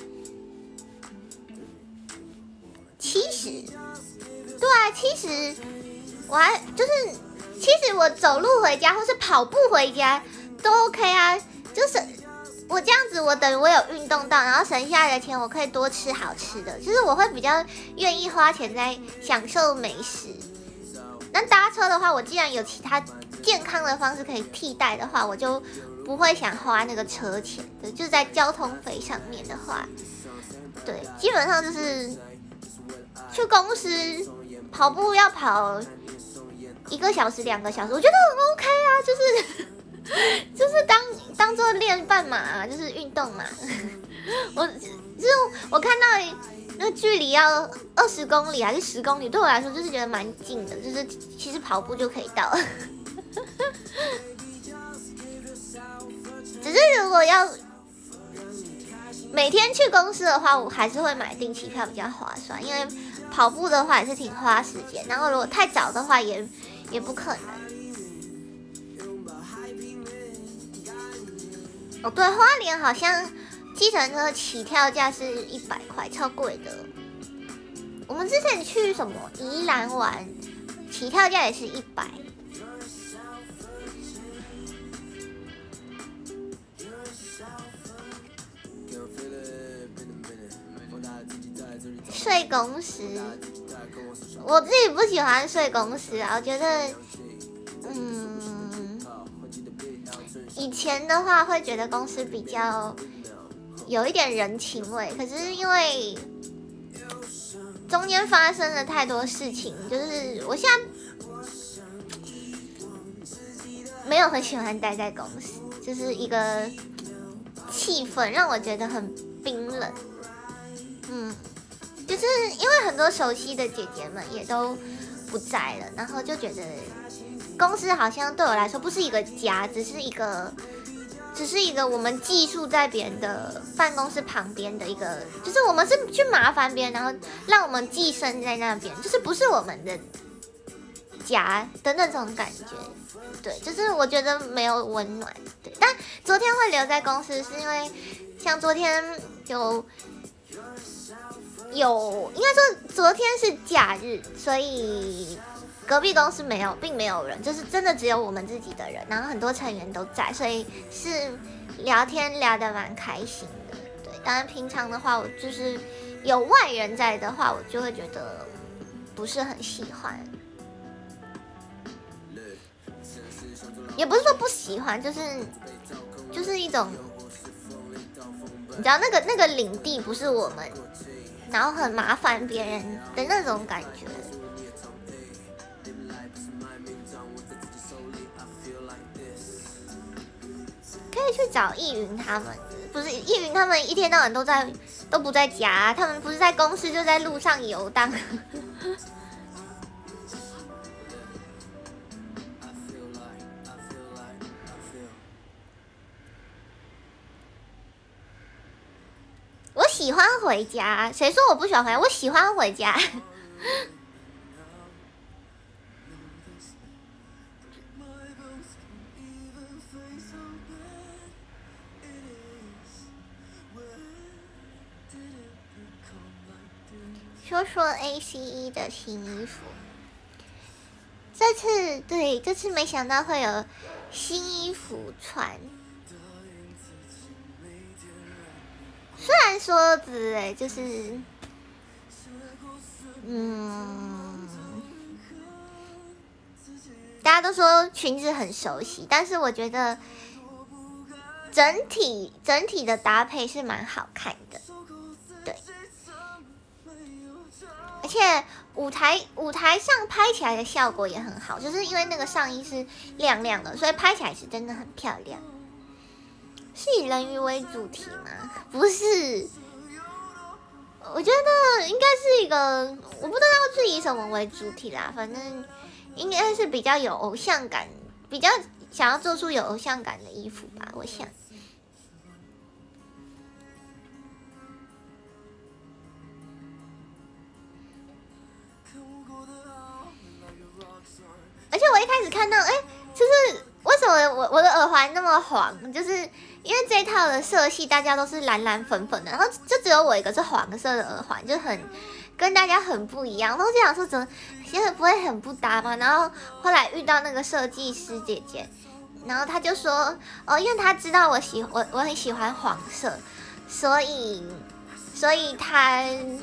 ，70。对啊，70，我还就是70，我走路回家或是跑步回家都 OK 啊，就是我这样子，我等于我有运动到，然后省下来的钱我可以多吃好吃的，就是我会比较愿意花钱在享受美食。那搭车的话，我既然有其他健康的方式可以替代的话，我就不会想花那个车钱的，就是在交通费上面的话，对，基本上就是去公司跑步要跑1个小时、2个小时，我觉得很 OK 啊，就是当做练半马，就是运动嘛。我看到那距离要20公里还是10公里，对我来说就是觉得蛮近的，就是其实跑步就可以到。只是如果要每天去公司的话，我还是会买定期票比较划算，因为跑步的话也是挺花时间，然后如果太早的话也不可能。哦，对，花莲好像计程车起跳价是100块，超贵的。 我们之前去什么宜兰玩，起跳价也是100。睡公司，我自己不喜欢睡公司啊，我觉得，以前的话会觉得公司比较有一点人情味，可是因为中间发生了太多事情，就是我现在没有很喜欢待在公司，就是一个气氛让我觉得很冰冷。就是因为很多熟悉的姐姐们也都不在了，然后就觉得公司好像对我来说不是一个家，只是一个我们寄宿在别人的办公室旁边的一个，就是我们是去麻烦别人，然后让我们寄生在那边，就是不是我们的家的那种感觉。对，就是我觉得没有温暖。对，但昨天会留在公司是因为像昨天应该说昨天是假日，所以隔壁公司并没有人，就是真的只有我们自己的人，然后很多成员都在，所以是聊天聊得蛮开心的。对，当然平常的话，我就是有外人在的话，我就会觉得不是很喜欢，也不是说不喜欢，就是一种，你知道那个领地不是我们。然后很麻烦别人的那种感觉，可以去找易云他们，不是易云他们一天到晚都不在家，他们不是在公司就在路上游荡。我喜欢回家，谁说我不喜欢回家？我喜欢回家。说说 ACE 的新衣服，这次没想到会有新衣服穿。虽然说就是大家都说裙子很熟悉，但是我觉得整体的搭配是蛮好看的，对。而且舞台上拍起来的效果也很好，就是因为那个上衣是亮亮的，所以拍起来是真的很漂亮。是以人鱼为主题吗？不是，我觉得应该是一个，我不知道是以什么为主题啦，反正应该是比较有偶像感，比较想要做出有偶像感的衣服吧，我想。而且我一开始看到，就是为什么我的耳环那么黄，就是因为这一套的色系大家都是蓝蓝粉粉的，然后就只有我一个是黄色的耳环，就跟大家很不一样。然后就想说，怎么现在不会很不搭吗？然后后来遇到那个设计师姐姐，然后她就说，因为她知道我很喜欢黄色，所以她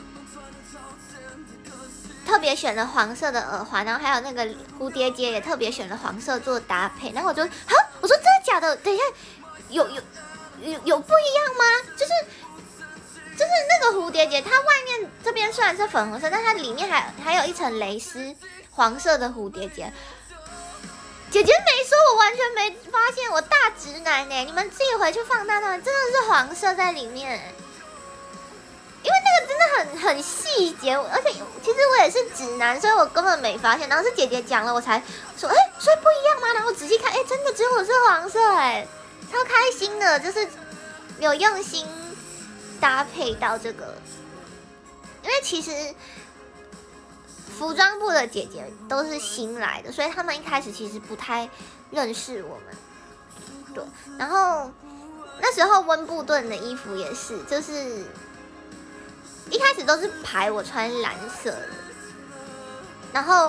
特别选了黄色的耳环，然后还有那个蝴蝶结也特别选了黄色做搭配。然后我说真的假的？等一下，有不一样吗？就是那个蝴蝶结，它外面这边虽然是粉红色，但它里面还有一层蕾丝黄色的蝴蝶结。姐姐没说，我完全没发现，我大直男你们自己回去放大看，真的是黄色在里面。因为那个真的很细节，而且其实我也是直男，所以我根本没发现。然后是姐姐讲了，我才说，所以不一样吗？然后仔细看，真的只有我是黄色，超开心的，就是有用心搭配到这个。因为其实服装部的姐姐都是新来的，所以他们一开始其实不太认识我们。对，然后那时候温布顿的衣服也是，就是一开始都是排我穿蓝色的，然后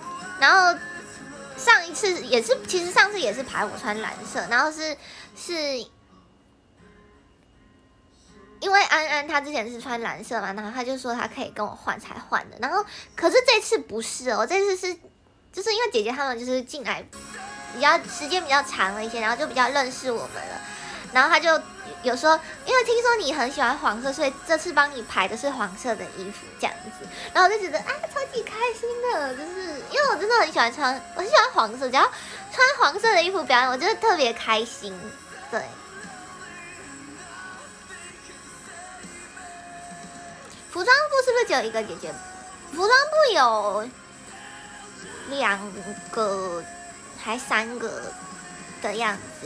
上一次也是，其实上次也是排我穿蓝色，然后是因为安安他之前是穿蓝色嘛，然后他就说他可以跟我换才换的，然后可是这次不是哦，这次是就是因为姐姐他们就是进来比较时间比较长了一些，然后就比较认识我们了，然后他就有说，因为听说你很喜欢黄色，所以这次帮你排的是黄色的衣服这样子，然后我就觉得啊超级开心的，就是因为我真的很喜欢穿，我很喜欢黄色，只要穿黄色的衣服表演，我觉得特别开心，对。服装部是不是只有一个姐姐？服装部有2个还3个的样子，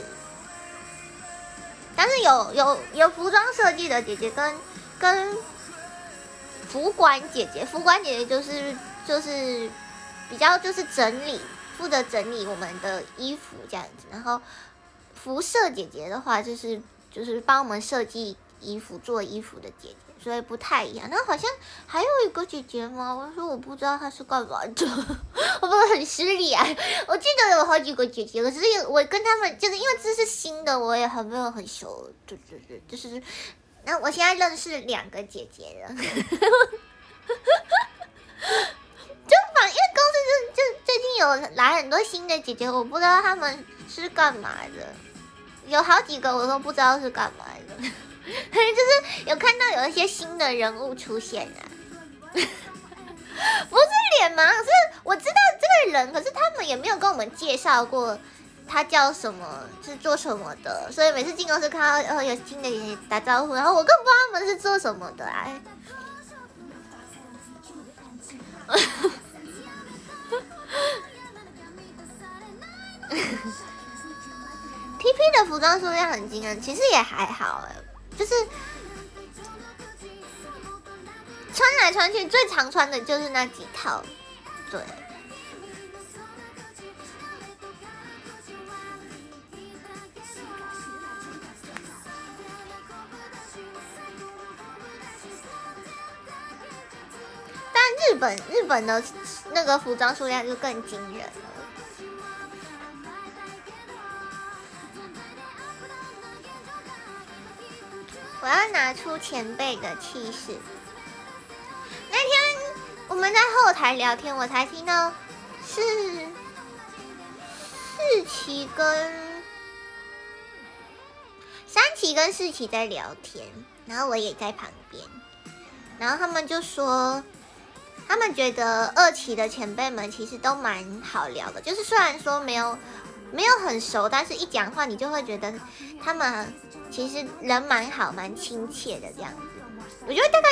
但是有服装设计的姐姐跟服管姐姐，服管姐姐就是比较就是负责整理我们的衣服这样子，然后服设姐姐的话就是帮我们设计衣服做衣服的姐姐。所以不太一样。那好像还有一个姐姐吗？我说我不知道她是干嘛的，我不会很失礼啊。我记得有好几个姐姐，可是我跟他们就是因为这是新的，我也还没有很熟。对，就是，那我现在认识2个姐姐了。就因为公司就最近有来很多新的姐姐，我不知道他们是干嘛的，有好几个我都不知道是干嘛的。就是有看到有一些新的人物出现啊，不是脸盲，是我知道这个人，可是他们也没有跟我们介绍过他叫什么，是做什么的，所以每次进公司看到有新的人打招呼，然后我更不知道他们是做什么的啊。TP 的服装数量很惊人，其实也还好哎。就是穿来穿去，最常穿的就是那几套，对。但日本的那个服装数量就更惊人了。我要拿出前辈的气势。那天我们在后台聊天，我才听到是3期跟4期在聊天，然后我也在旁边，然后他们就说，他们觉得2期的前辈们其实都蛮好聊的，就是虽然说没有很熟，但是一讲话你就会觉得他们其实人蛮好，蛮亲切的这样子。我觉得大概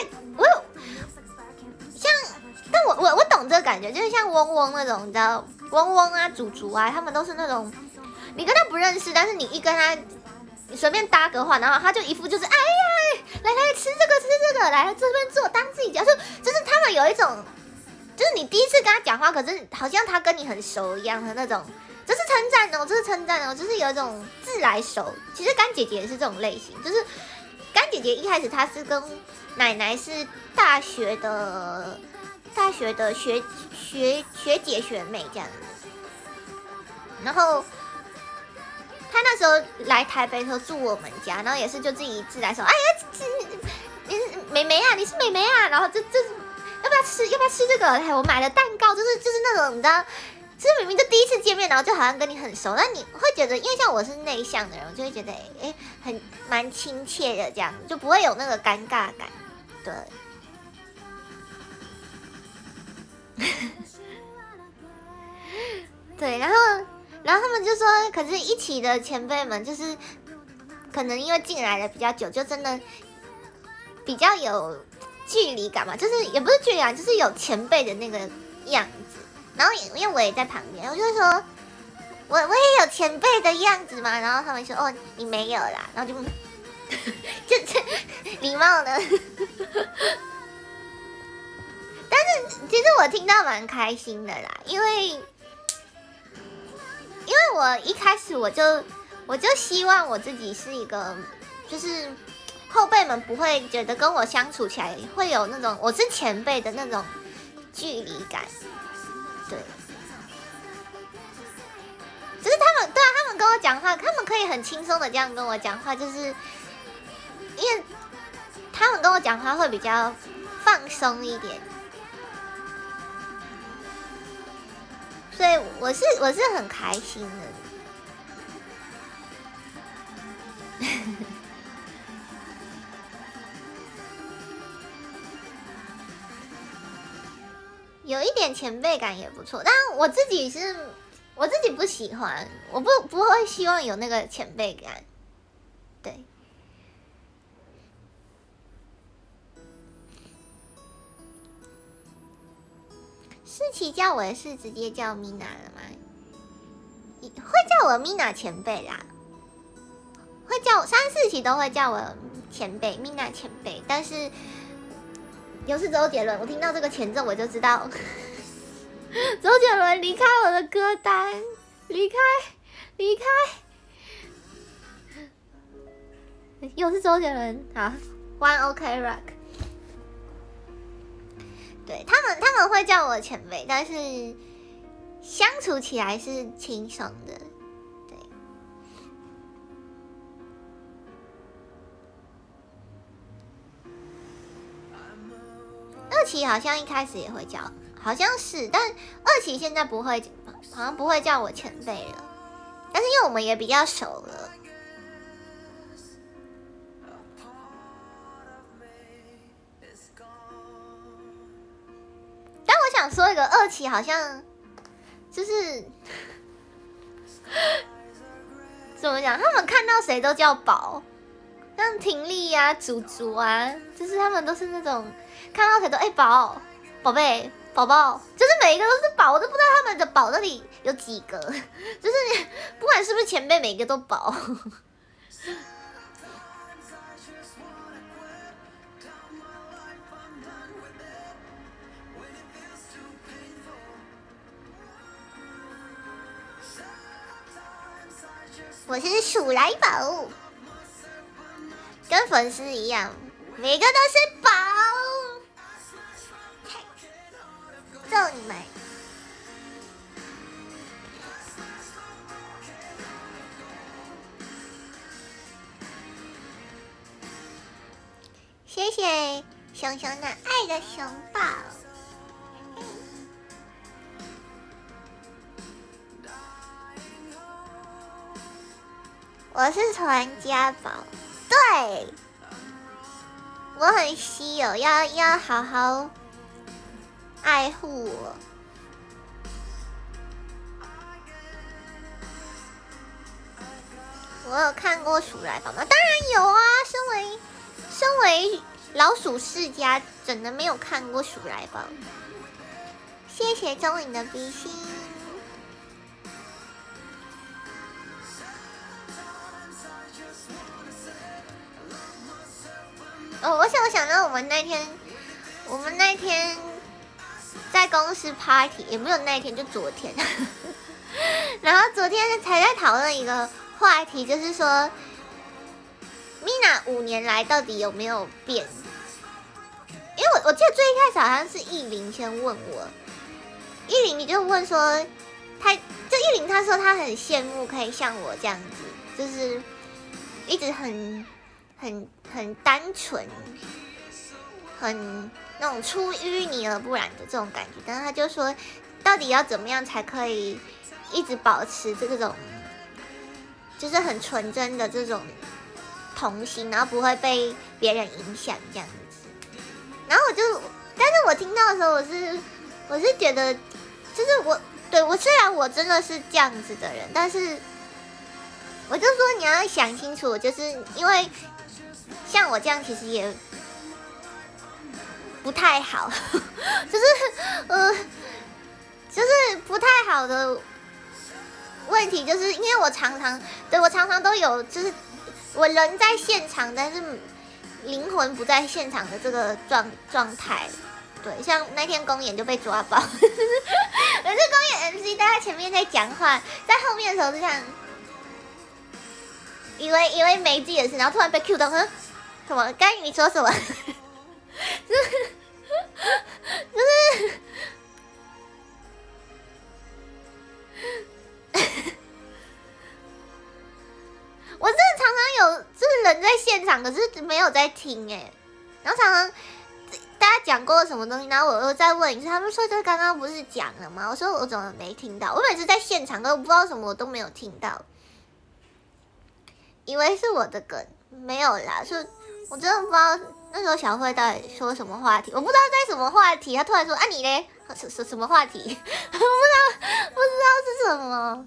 但我懂这个感觉，就是像嗡嗡那种，你知道，嗡嗡啊、祖祖啊，他们都是那种，你跟他不认识，但是你一跟他随便搭个话，然后他就一副就是，哎呀，来吃这个，来这边坐，当自己家，就是他们有一种，就是你第一次跟他讲话，可是好像他跟你很熟一样的那种。这是称赞哦，就是有一种自来熟。其实干姐姐也是这种类型，就是干姐姐一开始她是跟奶奶是大学的学姐学妹这样子，然后她那时候来台北的时候住我们家，然后也是就自己自来熟，哎呀，妹妹啊，你是妹妹啊，然后这要不要吃这个？哎，我买了蛋糕，就是那种你知道。就是明明就第一次见面，然后就好像跟你很熟，但你会觉得，因为像我是内向的人，我就会觉得，蛮亲切的这样，就不会有那个尴尬感，对。对，然后他们就说，可是1期的前辈们就是可能因为进来的比较久，就真的比较有距离感嘛，就是也不是距离感，就是有前辈的那个样子。然后因为我也在旁边，我就说，我也有前辈的样子嘛。然后他们说，哦，你没有啦。然后就礼貌的。但是其实我听到蛮开心的啦，因为我一开始我就希望我自己是一个，就是后辈们不会觉得跟我相处起来会有那种我是前辈的那种距离感，对，就是他们对啊，他们跟我讲话，他们可以很轻松的这样跟我讲话，就是因为他们跟我讲话会比较放松一点，所以我是很开心的。有一点前辈感也不错，但我自己不喜欢，我不会希望有那个前辈感，对。世奇叫我是直接叫 Mina 了吗？会叫我 Mina 前辈啦，会叫我3、4期都会叫我前辈 Mina 前辈，但是又是周杰伦，我听到这个前奏我就知道周杰伦离开我的歌单，离开，又是周杰伦，好 ，One OK Rock。对他们会叫我前辈，但是相处起来是轻松的。对，2期好像一开始也会叫，好像是，但2期现在不会，好像不会叫我前辈了。但是因为我们也比较熟了。但我想说一个2期好像就是怎么讲，他们看到谁都叫宝，像婷丽啊、祖祖啊，就是他们都是那种看到谁都宝、宝贝、宝宝，就是每一个都是宝，我都不知道他们的宝到底有几个，就是不管是不是前辈，每个都宝。我是鼠来宝，跟粉丝一样，每个都是宝。揍你们！谢谢熊熊的爱的熊抱。我是传家宝，对，我很稀有，要好好爱护我。我有看过鼠来宝吗？当然有啊，身为老鼠世家，怎能没有看过鼠来宝？谢谢钟颖的比心。哦，我想到我们那天在公司 party， 也没有那一天，就昨天。然后昨天才在讨论一个话题，就是说 Mina 5年来到底有没有变？因为我记得最一开始好像是艺林先问我，艺林你就问说，艺林他说他很羡慕可以像我这样子，就是一直很单纯，很那种出淤泥而不染的这种感觉，但是他就说，到底要怎么样才可以一直保持这种，就是很纯真的这种童心，然后不会被别人影响这样子。然后但是我听到的时候，我是觉得，就是我虽然我真的是这样子的人，但是我就说你要想清楚，就是因为像我这样其实也不太好，就是不太好的问题，就是因为我常常都有，就是我人在现场，但是灵魂不在现场的这个状态。对，像那天公演就被抓包，可是公演 MC 大家前面在讲话，在后面的时候就这样，以为没自己的事，然后突然被 Q 到， 什么？刚才你说什么？就是我真的常常有，就是人在现场，可是没有在听哎。然后常常大家讲过什么东西，然后我又再问一次，他们说就刚刚不是讲了吗？我说我怎么没听到？我每次在现场，可我不知道什么，我都没有听到，以为是我的梗，没有啦，是我真的不知道那时候小慧到底说什么话题，我不知道在什么话题，他突然说啊你嘞，什么话题？不知道是什么。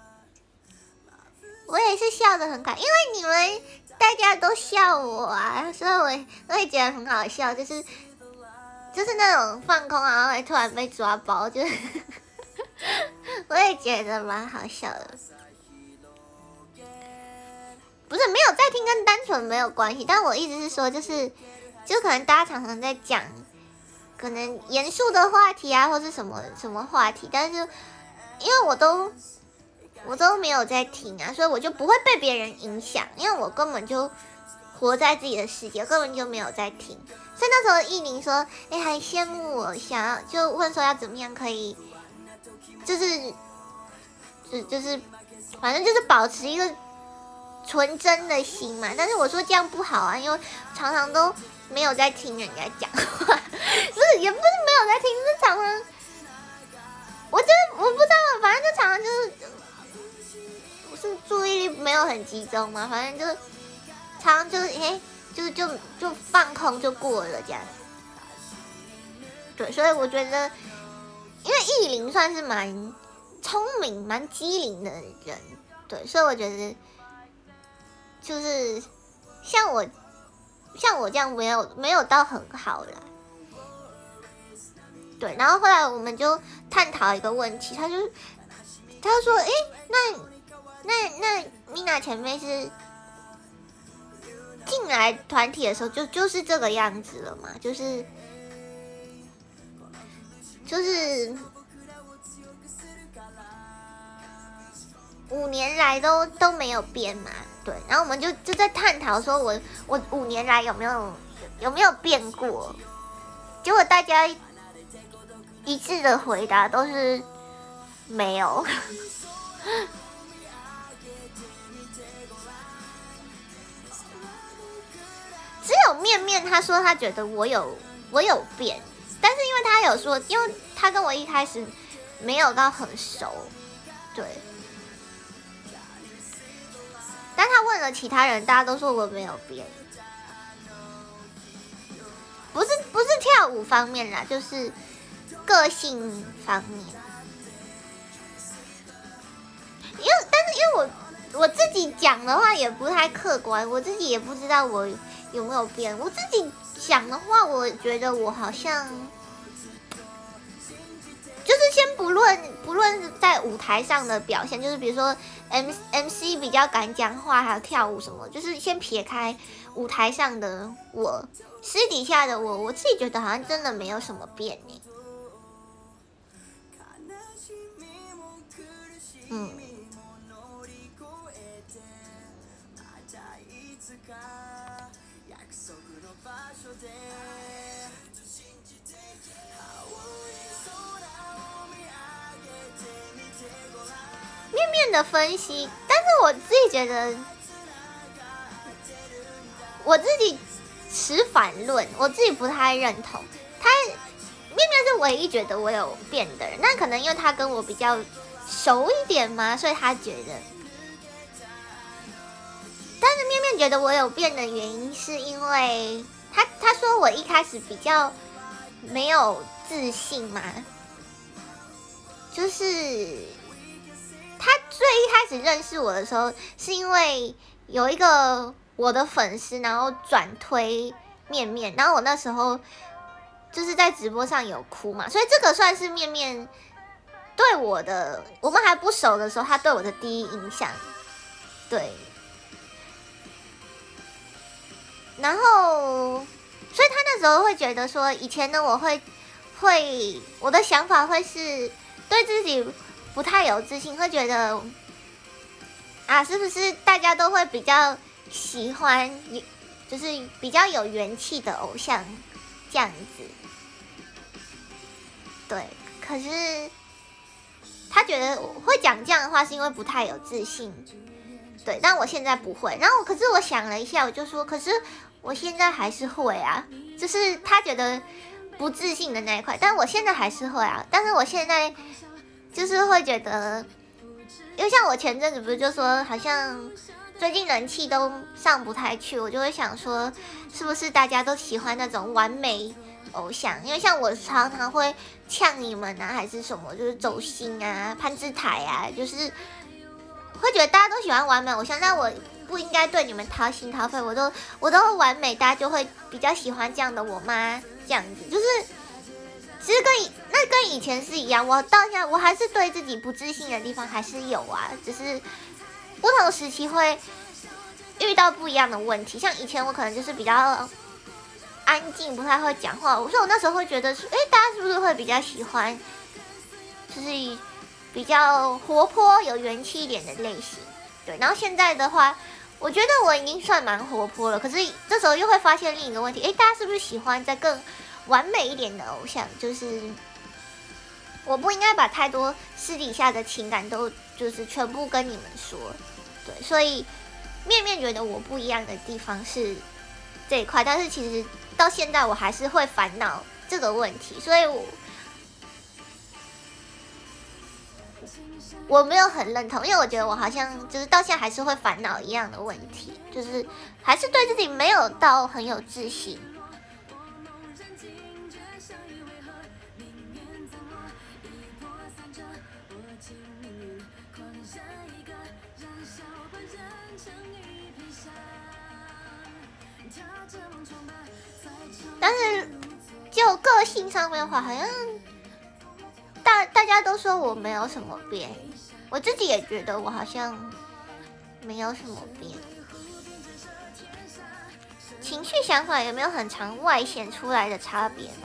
我也是笑得很开，因为你们大家都笑我啊，所以我也觉得很好笑，就是那种放空然后会突然被抓包，就是我也觉得蛮好笑的。不是没有在听跟单纯没有关系，但我意思是说，就可能大家常常在讲可能严肃的话题啊，或是什么什么话题，但是因为我都没有在听啊，所以我就不会被别人影响，因为我根本就活在自己的世界，根本就没有在听。所以那时候艺宁说，很羡慕我，想要就问说要怎么样可以，就是反正就是保持一个纯真的心嘛。但是我说这样不好啊，因为常常都没有在听人家讲话，也不是没有在听，是常常，我不知道，反正就常常就是注意力没有很集中嘛，反正就是常常就是就放空就过了这样。对，所以我觉得，因为艺林算是蛮聪明、蛮机灵的人，对，所以我觉得就是像我这样没有到很好啦。对，然后后来我们就探讨一个问题，他就说，那米娜前辈是进来团体的时候就是这个样子了嘛？就是5年来都没有变嘛？对，然后我们就在探讨说我5年来有没有变过？结果大家一致的回答都是没有。只有面面他说他觉得我有变，但是因为他有说，因为他跟我一开始没有到很熟，对。但他问了其他人，大家都说我没有变，不是跳舞方面啦，就是个性方面。但是因为我自己讲的话也不太客观，我自己也不知道我有没有变。我自己讲的话，我觉得我好像就是先不论在舞台上的表现，就是比如说 MC 比较敢讲话，还有跳舞什么，就是先撇开舞台上的我，私底下的我自己觉得好像真的没有什么变耶。面面的分析，但是我自己觉得，我自己持反论，我自己不太认同。面面是唯一觉得我有变的人，那可能因为他跟我比较熟一点嘛，所以他觉得。但是面面觉得我有变的原因，是因为他说我一开始比较没有自信嘛，就是他最一开始认识我的时候，是因为有一个我的粉丝，然后转推面面，然后我那时候就是在直播上有哭嘛，所以这个算是面面对我的，我们还不熟的时候，他对我的第一印象，对。然后，所以他那时候会觉得说，以前的我会我的想法会是对自己不太有自信，会觉得啊，是不是大家都会比较喜欢， 就是比较有元气的偶像这样子。对，可是他觉得我会讲这样的话是因为不太有自信。对，但我现在不会。然后可是我想了一下，我就说，可是我现在还是会啊，就是他觉得不自信的那一块，但我现在还是会啊。但是我现在就是会觉得，因为像我前阵子不是就说，好像最近人气都上不太去，我就会想说，是不是大家都喜欢那种完美偶像？因为像我常常会呛你们啊，还是什么，就是走心啊、潘志凯啊，就是会觉得大家都喜欢完美偶像，但我不应该对你们掏心掏肺，我都完美，大家就会比较喜欢这样的我吗？这样子，就是其实跟以前是一样，我到现在我还是对自己不自信的地方还是有啊，只是不同时期会遇到不一样的问题。像以前我可能就是比较安静，不太会讲话，所以我那时候会觉得是，大家是不是会比较喜欢，就是比较活泼、有元气一点的类型。对，然后现在的话，我觉得我已经算蛮活泼了，可是这时候又会发现另一个问题，大家是不是喜欢再更完美一点的偶像？就是我不应该把太多私底下的情感都就是全部跟你们说。对，所以面面觉得我不一样的地方是这一块，但是其实到现在我还是会烦恼这个问题，所以我没有很认同，因为我觉得我好像就是到现在还是会烦恼一样的问题，就是还是对自己没有到很有自信。但是就个性上面的话，好像大家都说我没有什么变，我自己也觉得我好像没有什么变。情绪想法有没有很常外显出来的差别吗？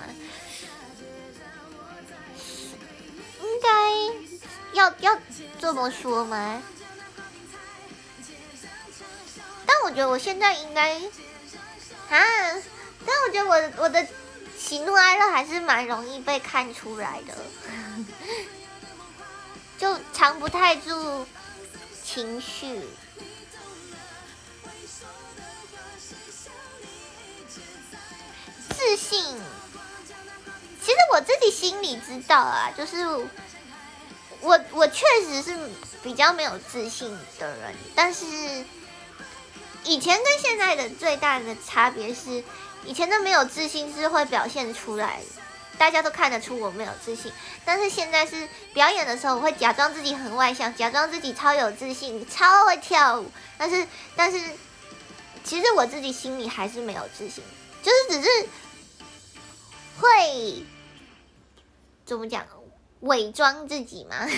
应该要这么说吗？但我觉得我现在应该但我觉得我的喜怒哀乐还是蛮容易被看出来的，就藏不太住情绪。自信，其实我自己心里知道啊，就是我确实是比较没有自信的人，但是以前跟现在的最大的差别是，以前的没有自信是会表现出来，大家都看得出我没有自信，但是现在是表演的时候，我会假装自己很外向，假装自己超有自信，超会跳舞，但是其实我自己心里还是没有自信，就是只是会怎么讲，伪装自己嘛，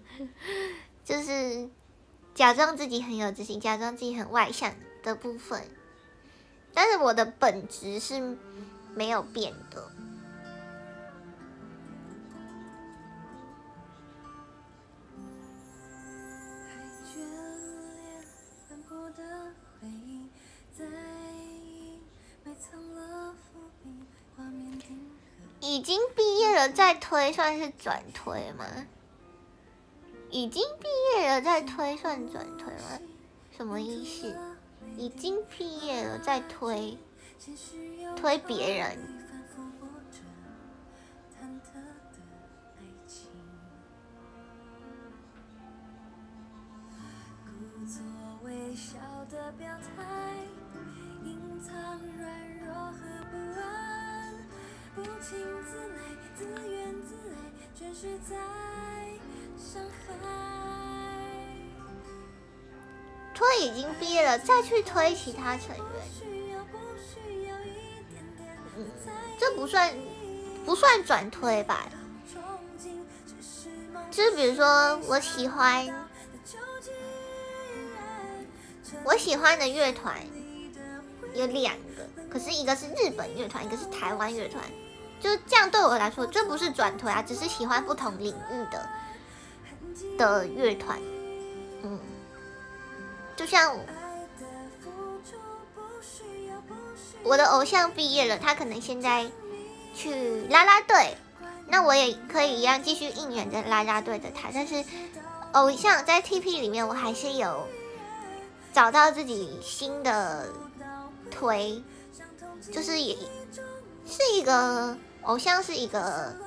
就是假装自己很有自信，假装自己很外向的部分，但是我的本质是没有变的。已经毕业了再推算是转推吗？已经毕业了再推算转推吗？什么意思？已经毕业了再推别人？推已经毕业了，再去推其他成员，这不算转推吧？就是比如说我喜欢的乐团有2个，可是一个是日本乐团，一个是台湾乐团，就这样对我来说，这不是转推啊，只是喜欢不同领域的乐团，就像我的偶像毕业了，他可能现在去啦啦队，那我也可以一样继续应援着啦啦队的他。但是偶像在 TP 里面，我还是有找到自己新的推，就是也是一个偶像，是一个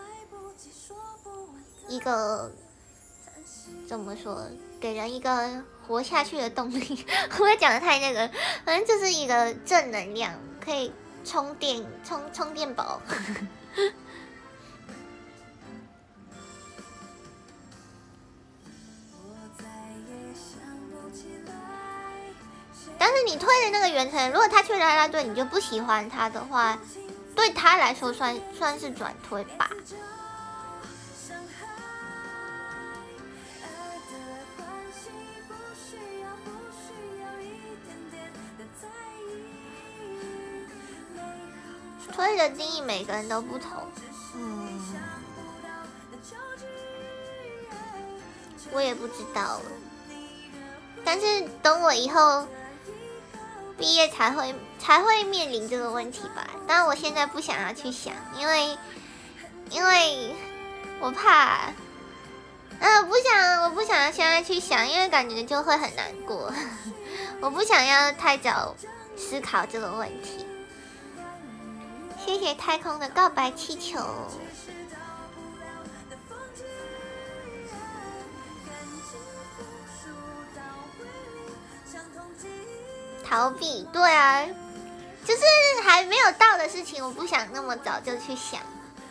怎么说，给人一个活下去的动力。会不会讲的太那个？反正就是一个正能量，可以充电宝。但是你推的那个袁成，如果他去啦啦队，你就不喜欢他的话，对他来说算是转推吧。推的定义每个人都不同，我也不知道了。但是等我以后毕业才会面临这个问题吧。但我现在不想要去想，因为我怕，我不想要现在去想，因为感觉就会很难过。我不想要太早思考这个问题。谢谢太空的告白气球。逃避，对啊，就是还没有到的事情，我不想那么早就去想。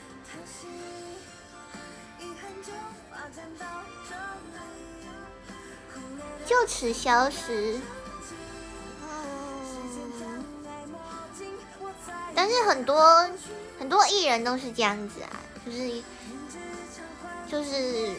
就此消失。但是很多艺人都是这样子啊，就是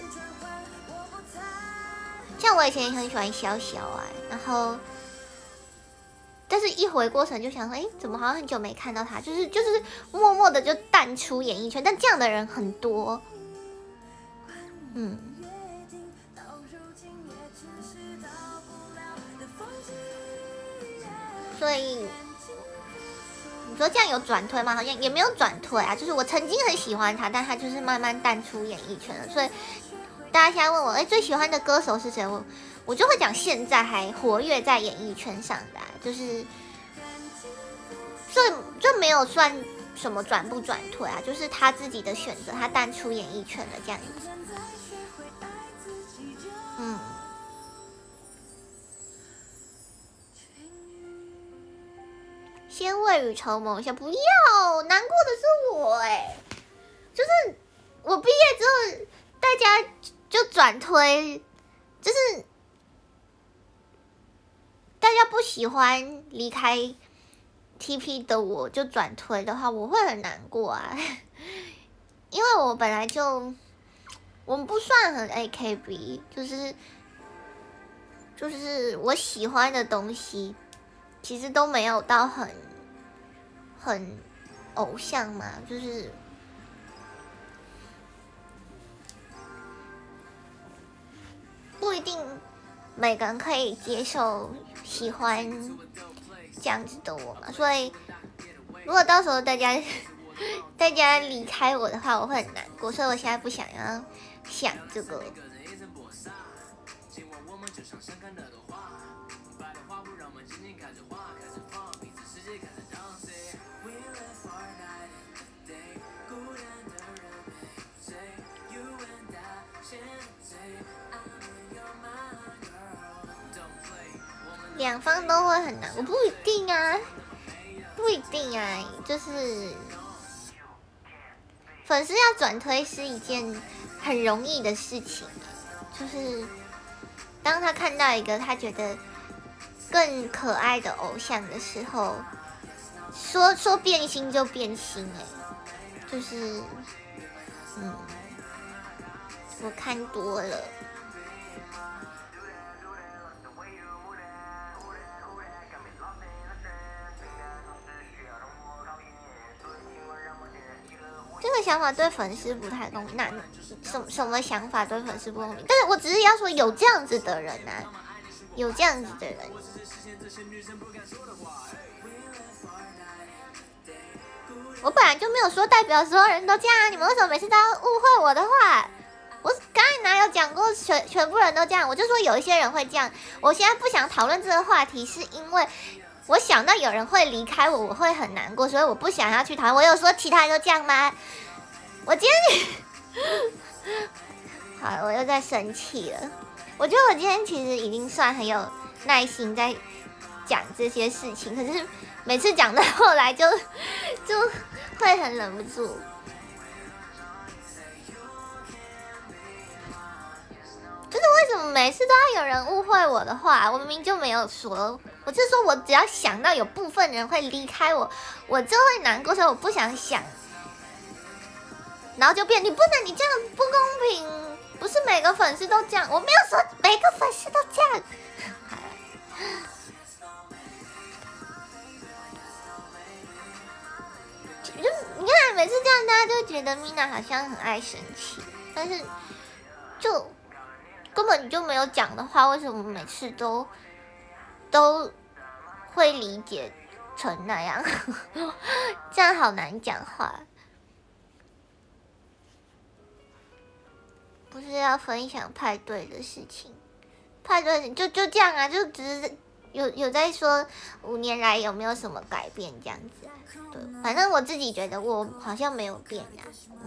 像我以前也很喜欢潇潇啊，然后但是一回过神就想说，怎么好像很久没看到他，就是默默的就淡出演艺圈，但这样的人很多，所以你说这样有转推吗？好像也没有转推啊，就是我曾经很喜欢他，但他就是慢慢淡出演艺圈了。所以大家现在问我，最喜欢的歌手是谁？我就会讲现在还活跃在演艺圈上的，就是所以就没有算什么转不转推啊，就是他自己的选择，他淡出演艺圈了这样子。先未雨绸缪一下，不要，难过的是我就是我毕业之后，大家就转推，就是大家不喜欢离开 TP 的我就转推的话，我会很难过啊，因为我本来就我们不算很 AKB， 就是我喜欢的东西，其实都没有到很偶像嘛，就是不一定每个人可以接受喜欢这样子的我嘛，所以如果到时候大家离开我的话，我会很难过，所以我现在不想要想这个。两方都会很难，我不一定啊，就是粉丝要转推是一件很容易的事情，就是当他看到一个他觉得更可爱的偶像的时候，说变心就变心就是我看多了。这个想法对粉丝不太公平。那什么想法对粉丝不公平？但是我只是要说有这样子的人啊，有这样子的人。 我本来就没有说代表所有人都这样啊，你们为什么每次都要误会我的话？我刚才哪有讲过全部人都这样？我就说有一些人会这样。我现在不想讨论这个话题，是因为我想到有人会离开我，我会很难过，所以我不想要去讨论。我有说其他人都这样吗？我今天好，我又在生气了。我觉得我今天其实已经算很有耐心在讲这些事情，可是每次讲到后来就会很忍不住。就是为什么每次都要有人误会我的话？我明明就没有说，我就说我只要想到有部分人会离开我，我就会难过，所以我不想想，然后就变你不能，你这样不公平，不是每个粉丝都这样，我没有说每个粉丝都这样。就你看，每次这样，大家就觉得 Mina 好像很爱生气，但是就根本你就没有讲的话，为什么每次都会理解成那样？这样好难讲话。不是要分享派对的事情，派对就这样啊，就只是有在说5年来有没有什么改变这样子啊？对，反正我自己觉得我好像没有变啊，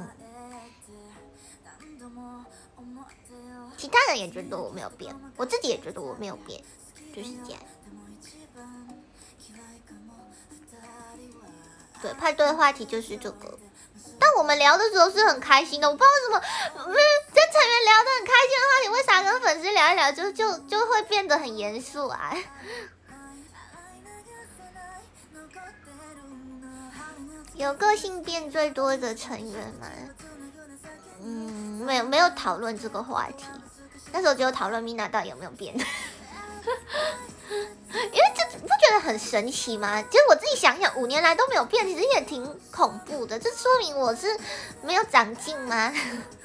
其他人也觉得我没有变，我自己也觉得我没有变，就是这样。对，派对的话题就是这个。但我们聊的时候是很开心的，我不知道为什么，跟成员聊得很开心的话题，为啥跟粉丝聊一聊就会变得很严肃啊？有个性变最多的成员吗？没有讨论这个话题，那时候只有讨论 Mina 到底有没有变。因为这不觉得很神奇吗？其实我自己想想，5年来都没有变，其实也挺恐怖的。这说明我是没有长进吗？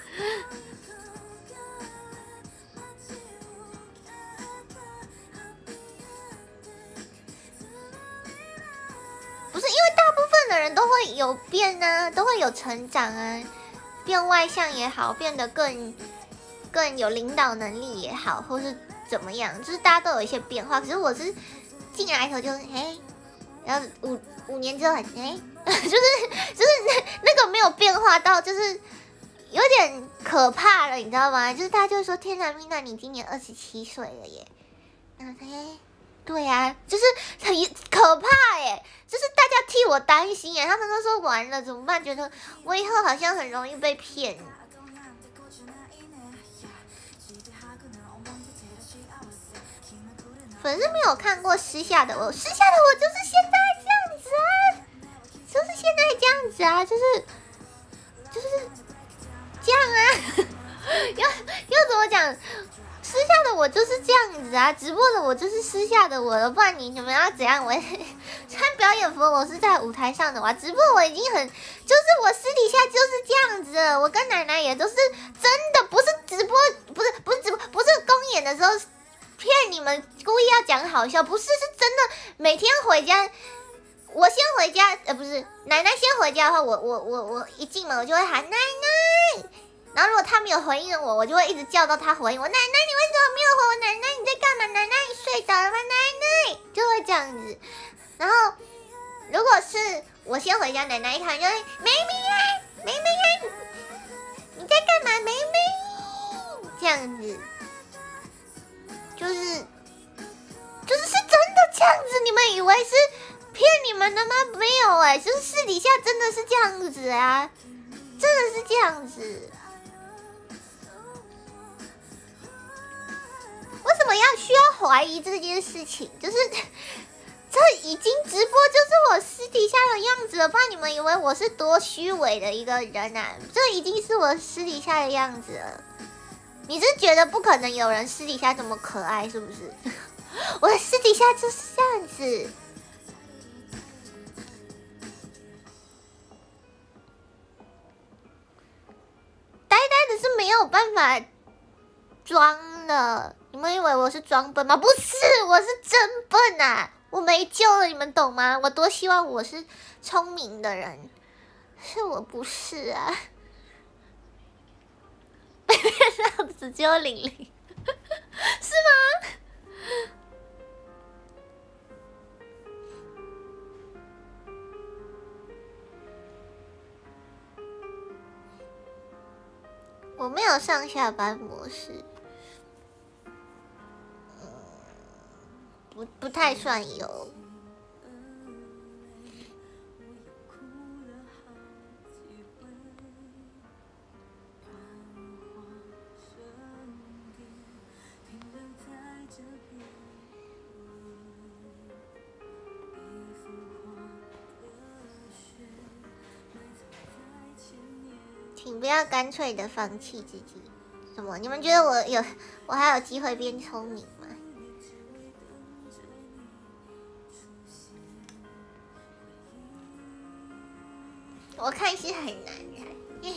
不是，因为大部分的人都会有变啊，都会有成长啊，变外向也好，变得更有领导能力也好，或是怎么样，就是大家都有一些变化。可是我是进来以后就是然后五年之后就是那个没有变化到就是有点可怕了，你知道吗？就是大家就说天哪，Mina你今年27岁了耶。对啊，就是很可怕耶，就是大家替我担心耶，他们都说完了怎么办？觉得我以后好像很容易被骗。粉丝没有看过私下的我，私下的我就是现在这样子啊，就是现在这样子啊，就是这样啊。要怎么讲？私下的我就是这样子啊，直播的我就是私下的我了，不然你们要怎样？我穿表演服我是在舞台上的，直播我已经很，就是我私底下就是这样子了，我跟奶奶也都是真的，不是直播，不是直播，不是公演的时候骗你们，故意要讲好笑，不是，是真的。每天回家，我先回家，不是奶奶先回家的话，我一进门我就会喊奶奶。然后如果他没有回应我，我就会一直叫到他回应我。奶奶，你为什么没有回我？奶奶你在干嘛？奶奶你睡着了吗？奶奶就会这样子。然后如果是我先回家，奶奶一看就会妹妹呀，妹妹呀，你在干嘛？妹妹这样子，就是真的这样子。你们以为是骗你们的吗？没有就是私底下真的是这样子啊，真的是这样子。为什么需要怀疑这件事情？就是这已经直播就是我私底下的样子了，不然你们以为我是多虚伪的一个人啊？这已经是我私底下的样子了。你是觉得不可能有人私底下这么可爱是不是？我的私底下就是这样子。呆呆的是没有办法装的。你们以为我是装笨吗？不是，我是真笨啊！我没救了，你们懂吗？我多希望我是聪明的人， 是我不是啊。老子只有00，是吗？我没有上下班模式，不太算有。请不要干脆的放弃自己。什么？你们觉得我还有机会变聪明吗？我看是很难的。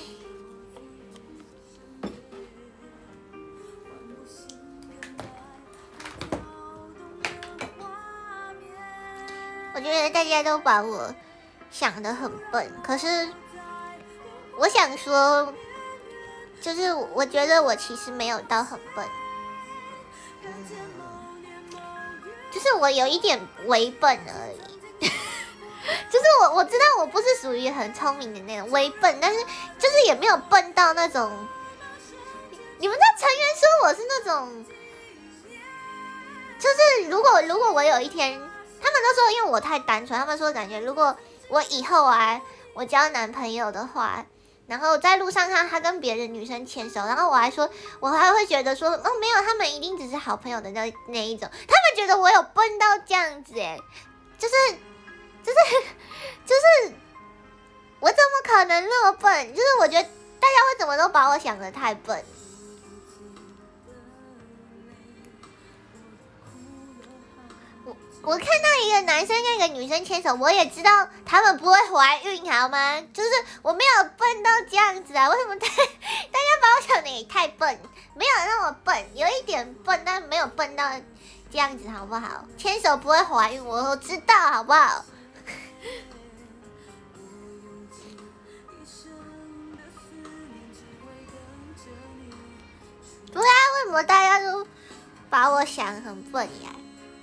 我觉得大家都把我想得很笨，可是我想说，就是我觉得我其实没有到很笨，就是我有一点微笨而已。就是我知道我不是属于很聪明的那种微笨，但是就是也没有笨到那种。你们的成员说我是那种，就是如果我有一天，他们都说因为我太单纯，他们说感觉如果我以后啊，我交男朋友的话，然后在路上看他跟别的女生牵手，然后我还会觉得说，哦没有，他们一定只是好朋友的那一种，他们觉得我有笨到这样子哎，就是我怎么可能那么笨？就是我觉得大家为什么都把我想的太笨？我看到一个男生跟一个女生牵手，我也知道他们不会怀孕，好吗？就是我没有笨到这样子啊！为什么大家把我想的也太笨？没有那么笨，有一点笨，但没有笨到这样子，好不好？牵手不会怀孕，我知道，好不好？对啊，为什么大家都把我想很笨呀？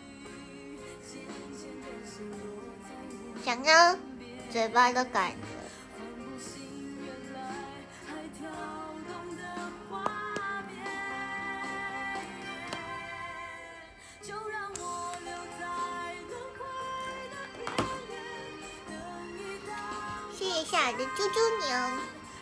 讲到嘴巴都干了。谢谢夏尔的猪猪牛。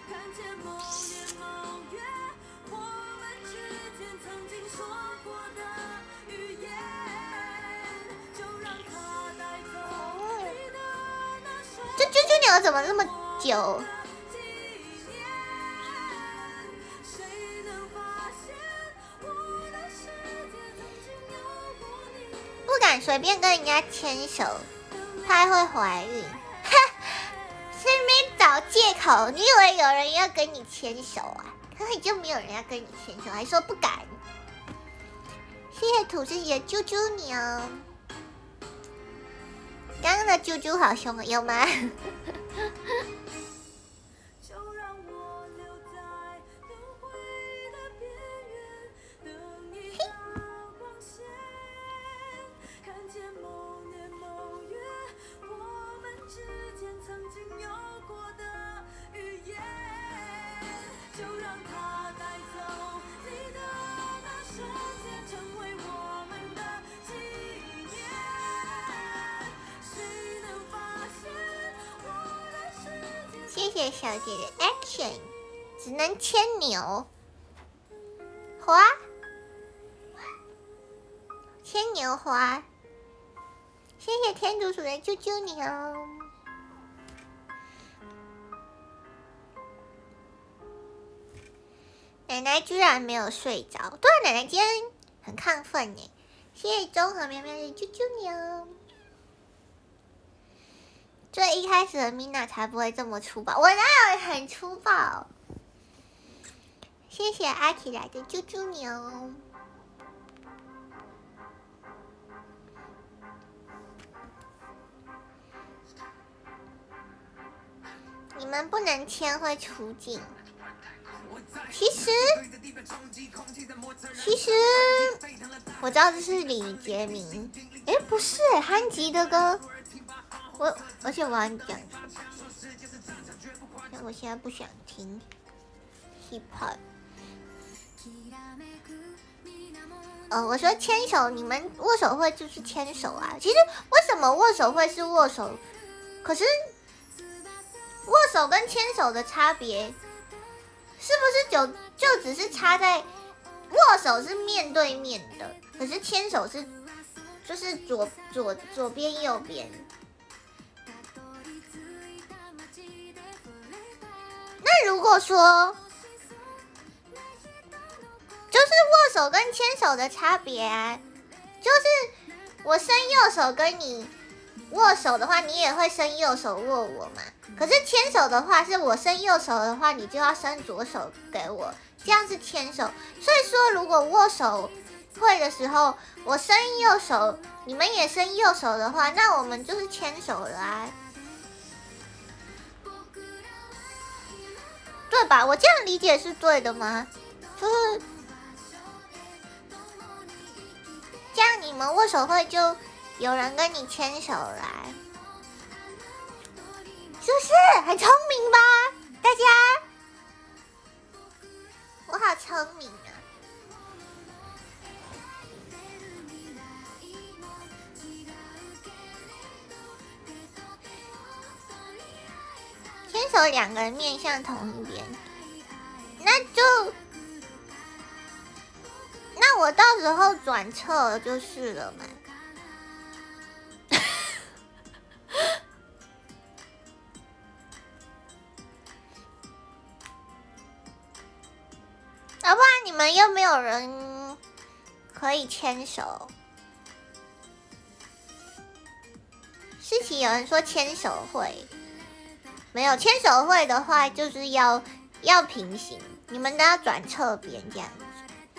这猪猪牛怎么那么久？不敢随便跟人家牵手，怕会怀孕。哈，身边找借口，你以为有人要跟你牵手啊？根本就没有人要跟你牵手，还说不敢。谢谢土自己的猪猪牛。刚刚的猪猪好凶啊，有吗？谢谢小姐的 action， 只能牵牛花，牵牛花。谢谢天竺鼠的啾啾牛。奶奶居然没有睡着，对啊，奶奶今天很亢奋耶。谢谢综合喵喵的啾啾牛。最一开始的 Mina 才不会这么粗暴，我哪有很粗暴？谢谢阿奇来的啾啾牛。你们们不能牵会出镜。其实我知道这是李杰明，不是韩吉的歌，而且我要讲，我现在不想听 hip hop。我说牵手，你们握手会就是牵手啊。其实为什么握手会是握手？可是握手跟牵手的差别，是不是就只是差在握手是面对面的，可是牵手是就是左边右边。那如果说就是握手跟牵手的差别啊，就是我伸右手跟你握手的话，你也会伸右手握我嘛。可是牵手的话，是我伸右手的话，你就要伸左手给我，这样是牵手。所以说，如果握手会的时候，我伸右手，你们也伸右手的话，那我们就是牵手了啊，对吧？我这样理解是对的吗？就是这样，你们握手会就有人跟你牵手来，是不是很聪明吧？大家，我好聪明啊！牵手两个人面向同一边，那我到时候转侧就是了嘛。要不然你们又没有人可以牵手。事情有人说牵手会，没有牵手会的话，就是要平行，你们都要转侧边这样子。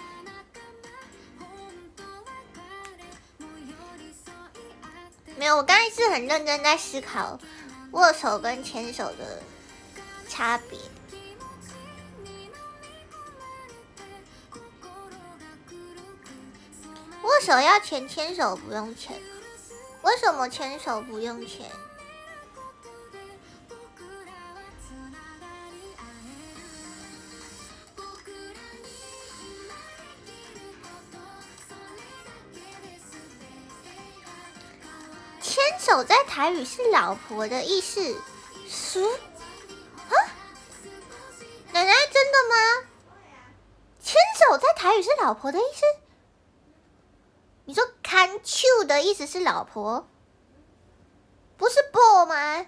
没有，我刚才是很认真在思考握手跟牵手的差别。握手要钱，牵手不用钱。为什么牵手不用钱？牵手在台语是老婆的意思，是啊？奶奶真的吗？牵手在台语是老婆的意思？你说看手的意思是老婆，不是抱吗？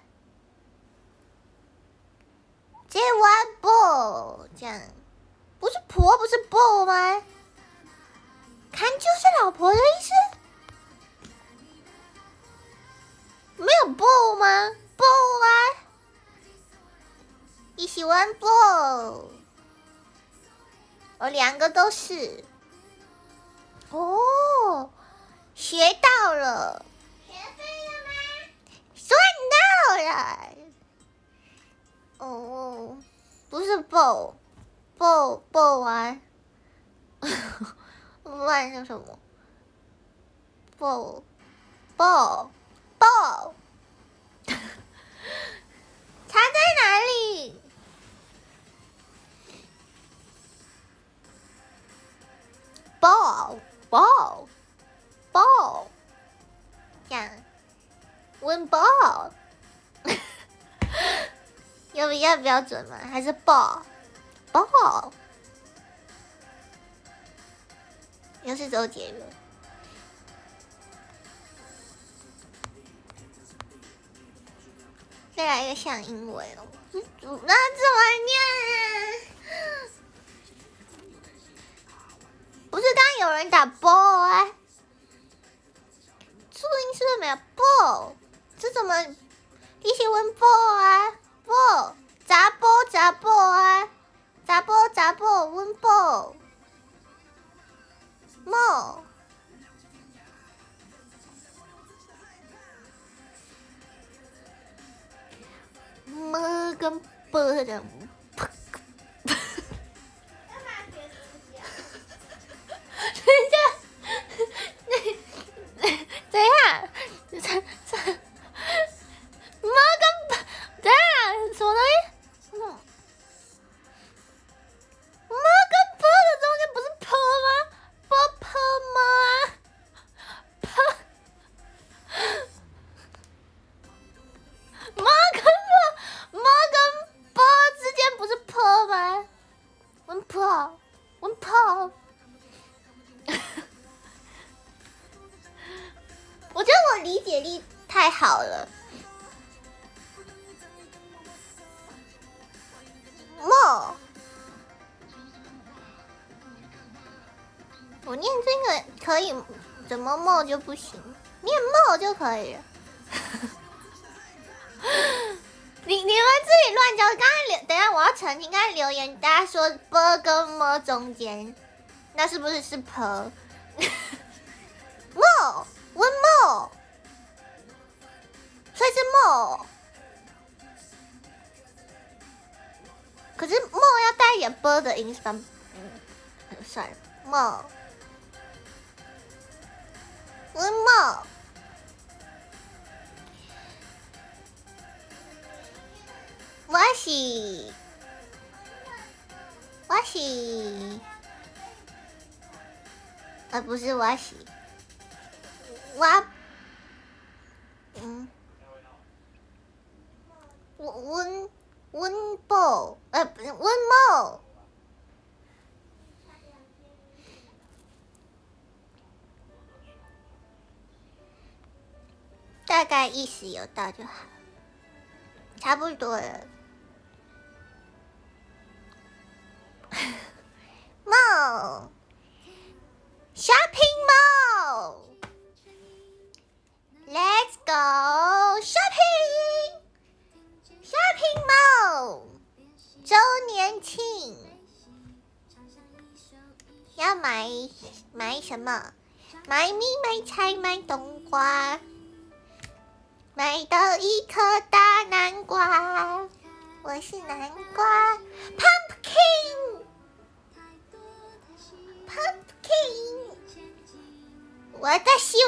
这碗抱这样，不是婆不是抱吗？看就是老婆的意思。没有抱吗？抱啊！你喜欢抱？我两个都是。哦，学到了。学会了吗？赚到了。哦，不是抱啊。不然是什么？抱。差在哪里？抱，这样，温抱，要不要准吗？还是抱？又是周杰伦。再来一个像英文哦，那怎么念？不是刚有人打 ball 啊？注音是不是没有 ball？ 这怎么一起问 ball 啊 ？ball 砸 ball 啊？砸 ball 问 ball more。么跟啵的。等一下，妈跟等一下什么东西？妈跟啵的中间不是坡吗？坡吗？坡。妈跟啵之间不是坡吗？温坡。我觉得我理解力太好了。梦，我念这个可以，怎么梦就不行？念梦就可以了。你们自己乱叫。刚才等一下我要澄清，刚才留言大家说“啵”跟“么”中间，那是不是是“婆”？梦。温梦，所以是梦，可是梦要带一点啵的音，是吧？算了，梦，温梦，我是，不是我是。温爆，不是温梦，大概意思有到就好，差不多了。梦 ，shopping mall。Let's go shopping mall， 周年庆要买什么？买米、买菜、买冬瓜，买到一颗大南瓜，我是南瓜 ，pumpkin， 私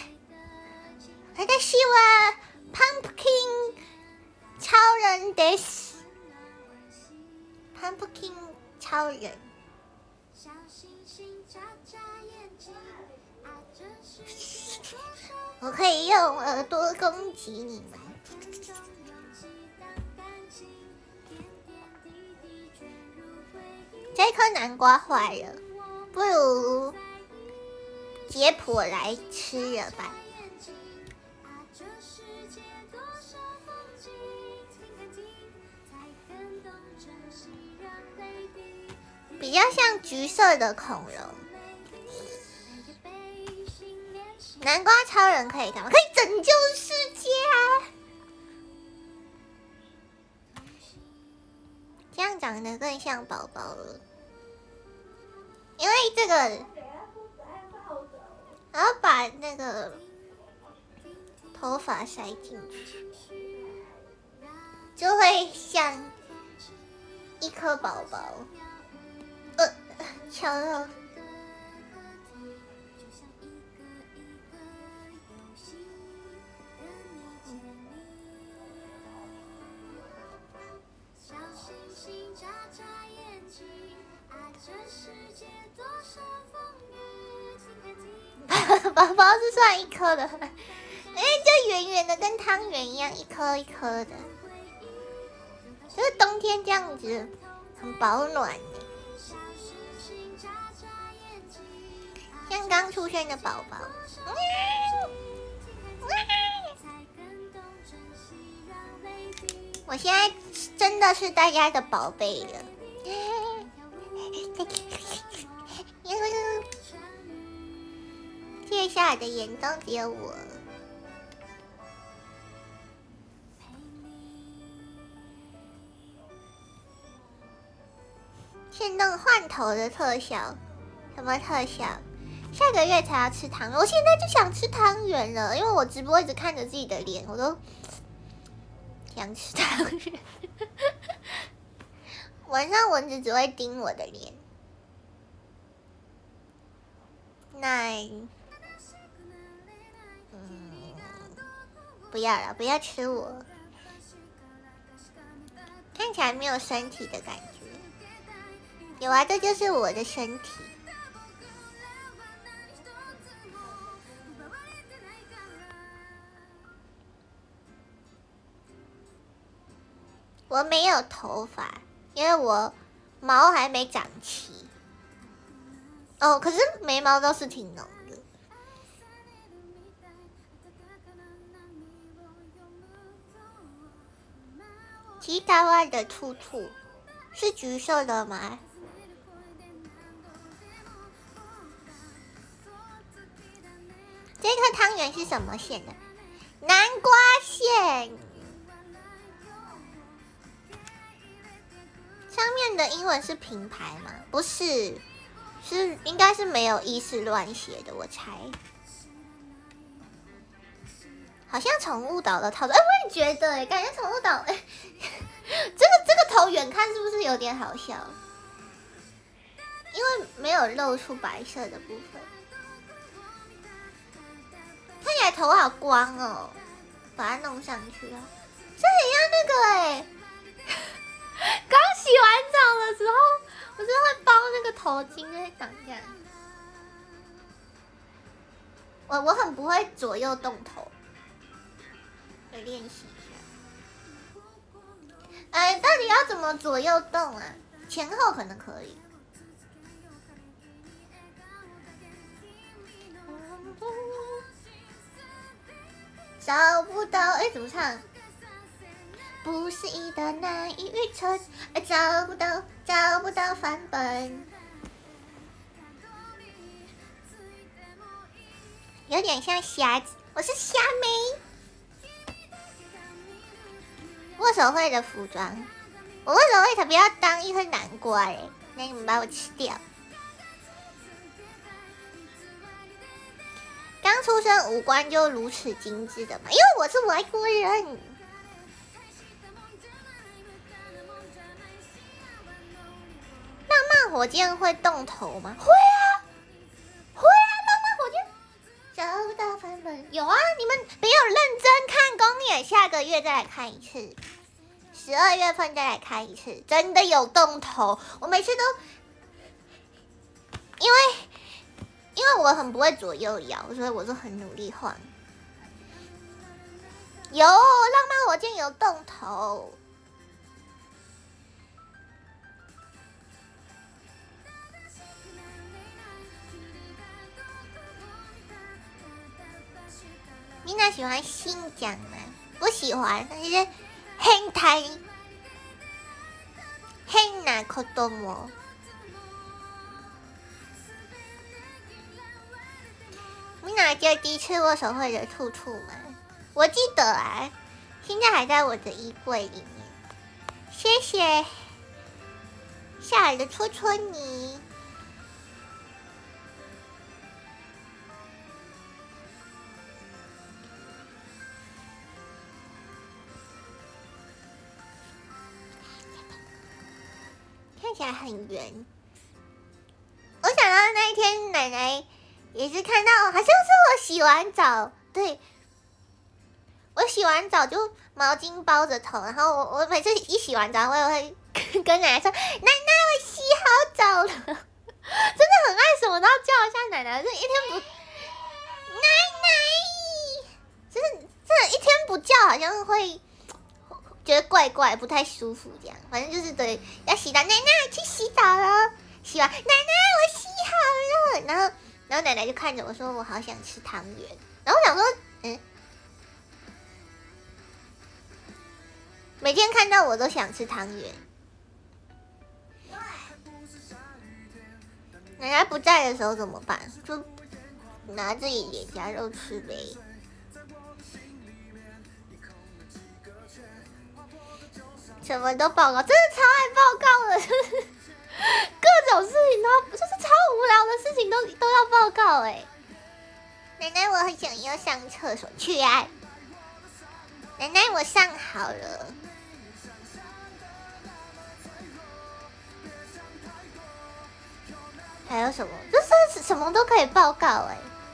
は pumpkin 超人です。pumpkin 超人。我可以用耳朵攻击你们。这颗南瓜坏了，不如解剖来吃了吧。比较像橘色的恐龙。南瓜超人可以干嘛？可以拯救世界啊！这样长得更像宝宝了。因为这个，然后把那个头发塞进去，就会像一颗宝宝。敲肉。宝宝是算一颗的，就圆圆的，跟汤圆一样，一颗一颗的。就是冬天这样子，很保暖耶。像刚出生的宝宝，我现在真的是大家的宝贝了。接下来的眼中只有我。现弄换头的特效，什么特效？下个月才要吃汤圆，我现在就想吃汤圆了，因为我直播一直看着自己的脸，我都想吃汤圆。 晚上蚊子只会叮我的脸。那，不要了，不要吃我，看起来没有身体的感觉。有啊，这就是我的身体。我没有头发，因为我毛还没长齐。哦，可是眉毛倒是挺浓的。吉达外的兔兔是橘色的吗？这颗汤圆是什么馅的？南瓜馅。上面的英文是平排吗？不是，应该是没有意思乱写的，我猜。好像宠物岛的套装，我也觉得，感觉宠物岛，这个头远看是不是有点好笑？因为没有露出白色的部分，看起来头好光哦，把它弄上去啊，这很像那个刚洗完澡的时候，我是会包那个头巾在长这样。我很不会左右动头，来练习一下。到底要怎么左右动啊？前后可能可以。找不到，怎么唱？不适宜的难以预测，找不到范本，有点像瞎子，我是虾妹。握手会的服装，我握手会才不要当一颗南瓜嘞，那你们把我吃掉。刚出生五官就如此精致的嘛？因为我是外国人。浪漫火箭会动头吗？会啊，浪漫火箭找不到版本有啊，你们没有认真看公演，下个月再来看一次，12月份再来看一次，真的有动头。我每次都因为我很不会左右摇，所以我就很努力晃。有浪漫火箭有动头。米娜喜欢新疆吗？不喜欢，那是変態。変な子供。米娜记得第一次握手会的兔兔吗？我记得啊，现在还在我的衣柜里面。谢谢夏尔的戳戳你。看起来很圆。我想到那一天奶奶也是看到，好像是我洗完澡，对，我洗完澡就毛巾包着头，然后我每次一洗完澡，我也会跟奶奶说：“奶奶，我洗好澡了。”真的很爱什么都要叫一下奶奶，就一天不，奶奶，真的一天不叫，好像会觉得怪怪，不太舒服这样。反正就是对，要洗澡，奶奶去洗澡了，洗完，奶奶我洗好了，然后奶奶就看着我说：“我好想吃汤圆。”然后我想说，每天看到我都想吃汤圆。奶奶不在的时候怎么办？就拿自己脸颊肉吃呗。什么都报告，真的超爱报告的，就是各种事情都，就是超无聊的事情都要报告哎。奶奶，我很想要上厕所，去啊！奶奶，我上好了。 还有什么？就是什么都可以报告哎、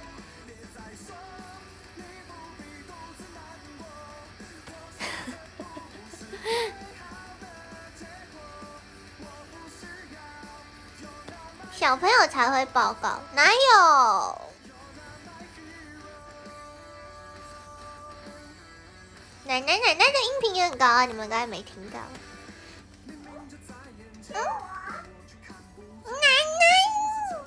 小朋友才会报告，哪有？奶奶的音频也很高啊，你们刚才没听到。奶奶，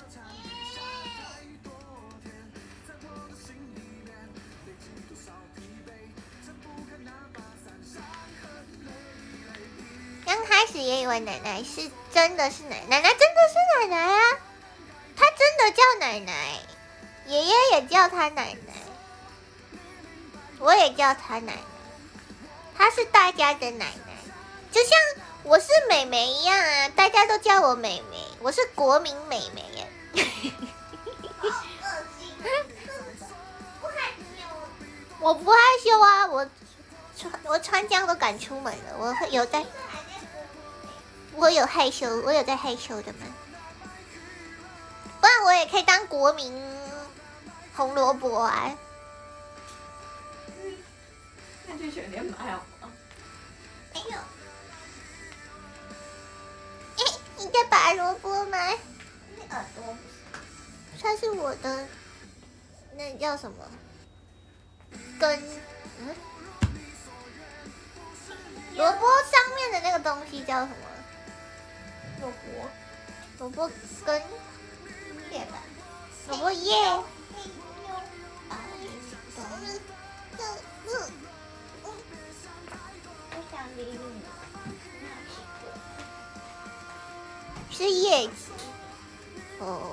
刚开始也以为奶奶是真的是奶奶，真的是奶奶啊！她真的叫奶奶，爷爷也叫她奶奶，我也叫她奶奶，她是大家的奶奶，就像我是妹妹一样啊，大家都叫我妹妹，我是国民妹妹耶。我不害羞啊，我穿这样都敢出门了，我有害羞，我有在害羞的吗？不然我也可以当国民红萝卜啊。 那就选连买好吗？ 哎呦，你在拔萝卜吗？耳朵，它是我的，那叫什么？根，萝卜上面的那个东西叫什么？萝卜根，叶吧，萝卜叶。是叶子哦，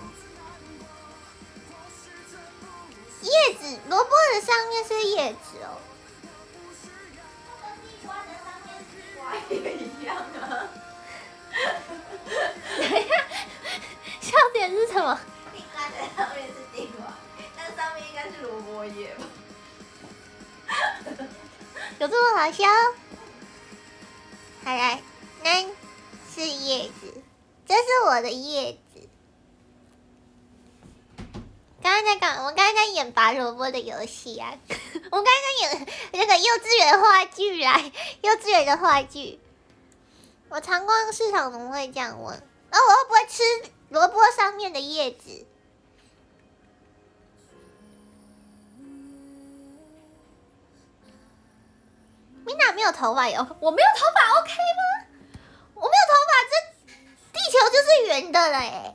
叶子，萝卜的上面是叶子哦。 也一样啊。 笑点是什么？ 地瓜的上面是地瓜，但上面应该是萝卜叶吧？ 有这么好笑？好来，那是叶子，这是我的叶子。我们刚才在演拔萝卜的游戏啊，我们刚才在演那个幼稚园话剧啊，幼稚园的话剧。我常逛市场怎么会这样问？我会不会吃萝卜上面的叶子？米娜没有头发有，我没有头发 OK 吗？我没有头发，这地球就是圆的了哎。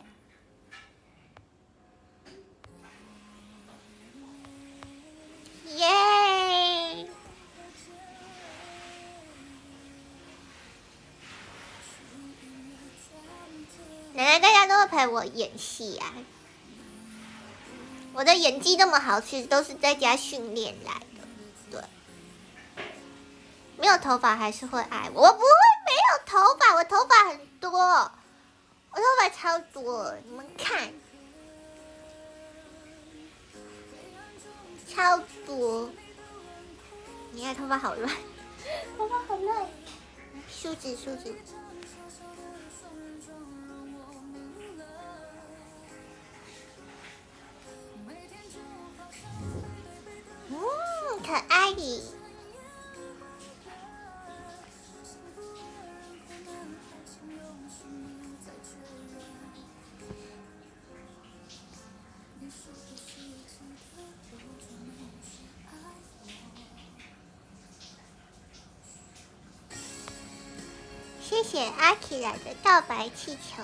耶！奶奶，大家都会陪我演戏啊！我的演技那么好，其实都是在家训练来的。对，没有头发还是会爱我。我不会没有头发，我头发很多，我头发超多，你们看，超多。你看头发好乱，头发好乱。梳子。可爱的。谢谢阿奇来的告白气球。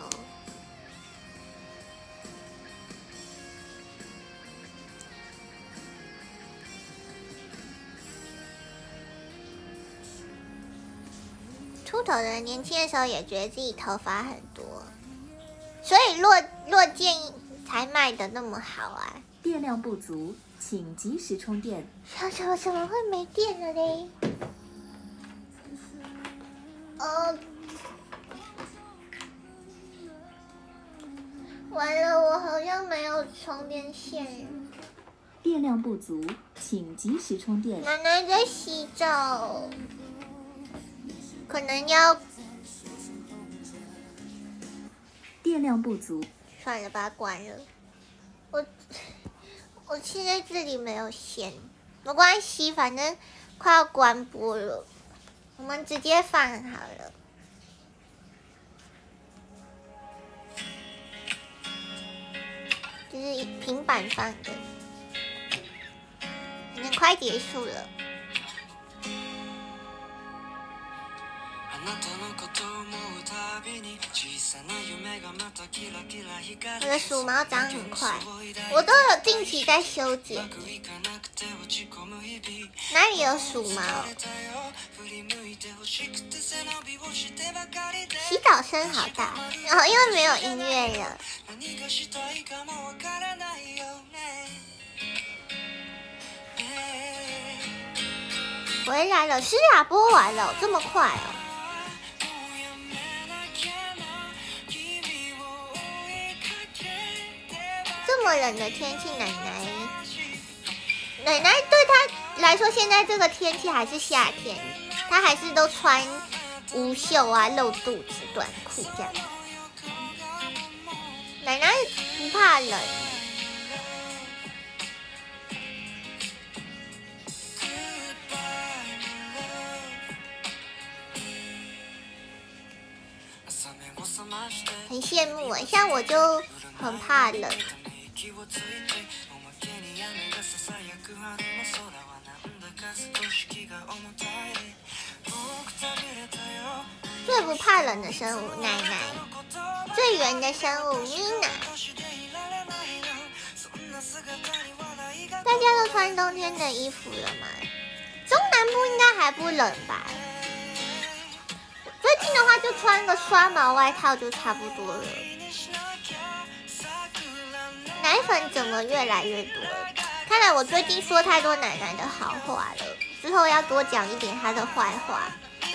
秃头的人年轻的时候也觉得自己头发很多，所以落剑才卖的那么好啊。 电量不足，请及时充电。 怎么会没电了嘞？完了，我好像没有充电线。 电量不足，请及时充电。 奶奶在洗澡，可能要。 电量不足， 算了，把它关了。我现在这里没有线，没关系，反正快要关播了，我们直接放好了。就是平板放的，已经快结束了。我的鼠毛长很快，我都有定期在修剪。哪里有鼠毛？洗澡声好大，然后因为没有音乐了。回来了，是啊，播完了，这么快哦。这么冷的天气，奶奶对她来说，现在这个天气还是夏天，她还是都穿无袖啊、露肚子、短裤这样。奶奶不怕冷。很羡慕我，像我就很怕冷。最不怕冷的生物，奶奶；最圆的生物，米娜。大家都穿冬天的衣服了吗？中南部应该还不冷吧？最近的话，就穿个刷毛外套就差不多了。奶粉怎么越来越多了？看来我最近说太多奶奶的好话了，之后要多讲一点她的坏话。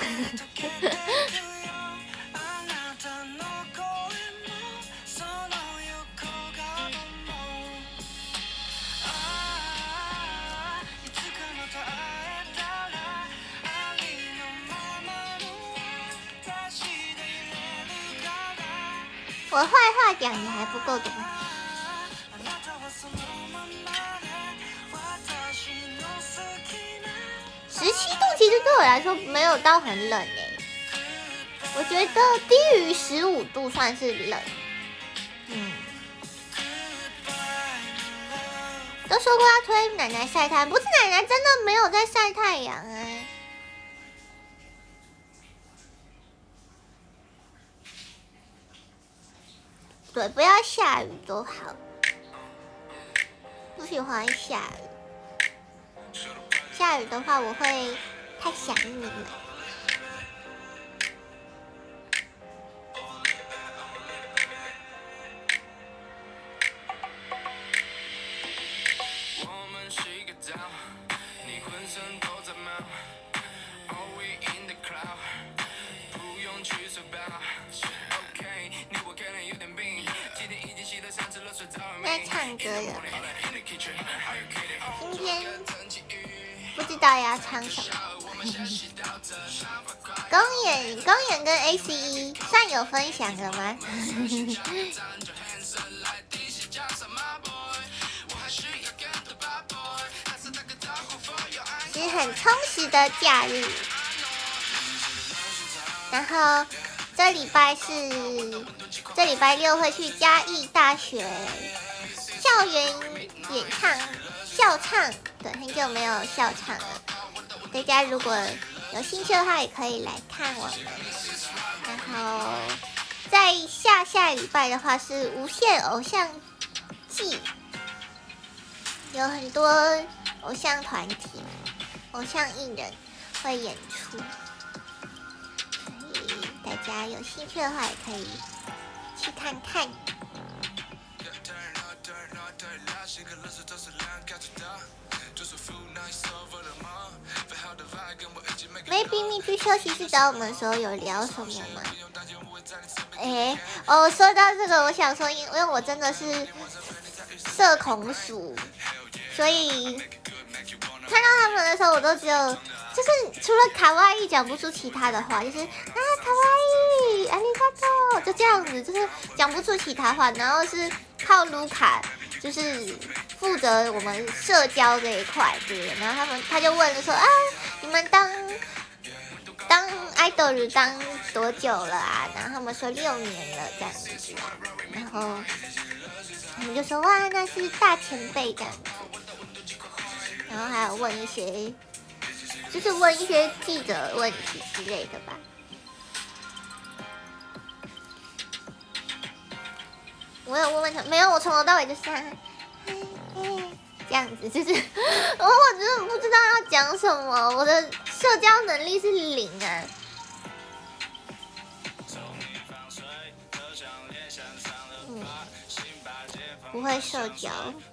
我坏话讲的还不够多。17度其实对我来说没有到很冷诶，我觉得低于15度算是冷。都说过要推奶奶晒太阳，不是奶奶真的没有在晒太阳啊。对，不要下雨都好，不喜欢下雨。下雨的话，我会太想你们。在唱歌了，今天不知道要唱什么。公演跟 ACE 算有分享了吗？是很充实的假日，然后这礼拜6会去嘉义大学校园校唱，对，很久没有校唱了。大家如果有兴趣的话，也可以来看我们。然后在下礼拜的话是无限偶像季，有很多偶像团体、偶像艺人会演出，所以大家有兴趣的话也可以去看看。Maybe 蜜剧休息室找我们的时候有聊什么吗？说到这个，我想说，因为我真的是社恐属，所以看到他们的时候，我都只有就是除了卡哇伊讲不出其他的话，就是卡哇伊，阿里嘎多就这样子，就是讲不出其他话，然后是靠卢卡，就是负责我们社交这一块，对。然后他就问了说啊，你们当 idol 当多久了啊？然后他们说6年了这样子啊，然后他们就说哇，那是大前辈这样子。然后还有问一些，就是问一些记者问题之类的吧。我有问他，没有，我从头到尾就是这样子，就是我真的不知道要讲什么，我的社交能力是0啊。不会社交。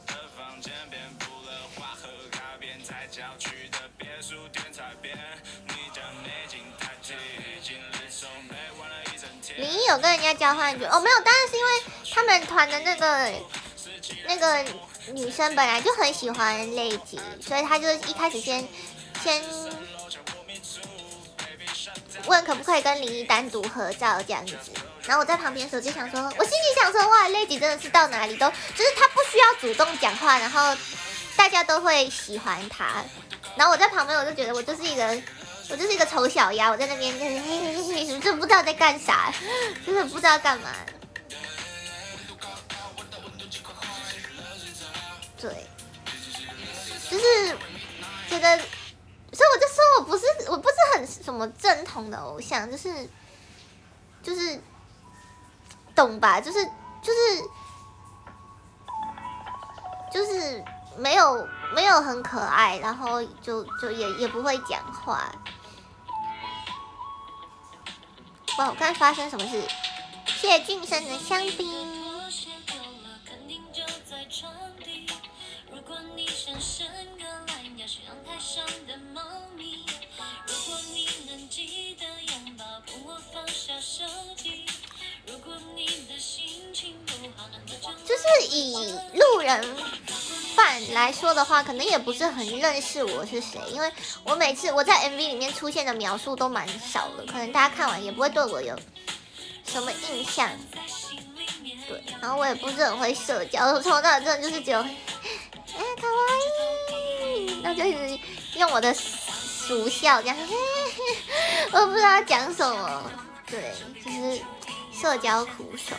林一有跟人家交换哦，没有，当然是因为他们团的那个女生本来就很喜欢类吉，所以他就一开始先问可不可以跟林一单独合照这样子。然后我在旁边的时候就想说，我心里想说，哇，类吉真的是到哪里都，就是他不需要主动讲话，然后大家都会喜欢他。然后我在旁边，我就觉得我就是一个丑小鸭，我在那边就是嘿嘿嘿嘿，就不知道在干啥，就是不知道干嘛。对，就是觉得，所以我就说我不是很什么正统的偶像，就是懂吧？就是没有很可爱，然后就也不会讲话。哇，我看发生什么事？谢俊生的香槟。就是以路人范来说的话，可能也不是很认识我是谁，因为我每次我在 MV 里面出现的描述都蛮少的，可能大家看完也不会对我有什么印象。对，然后我也不是很会社交，我从头到尾真的就是只有卡哇伊，然后就一直用我的熟笑这样，我不知道讲什么。对，就是社交苦手，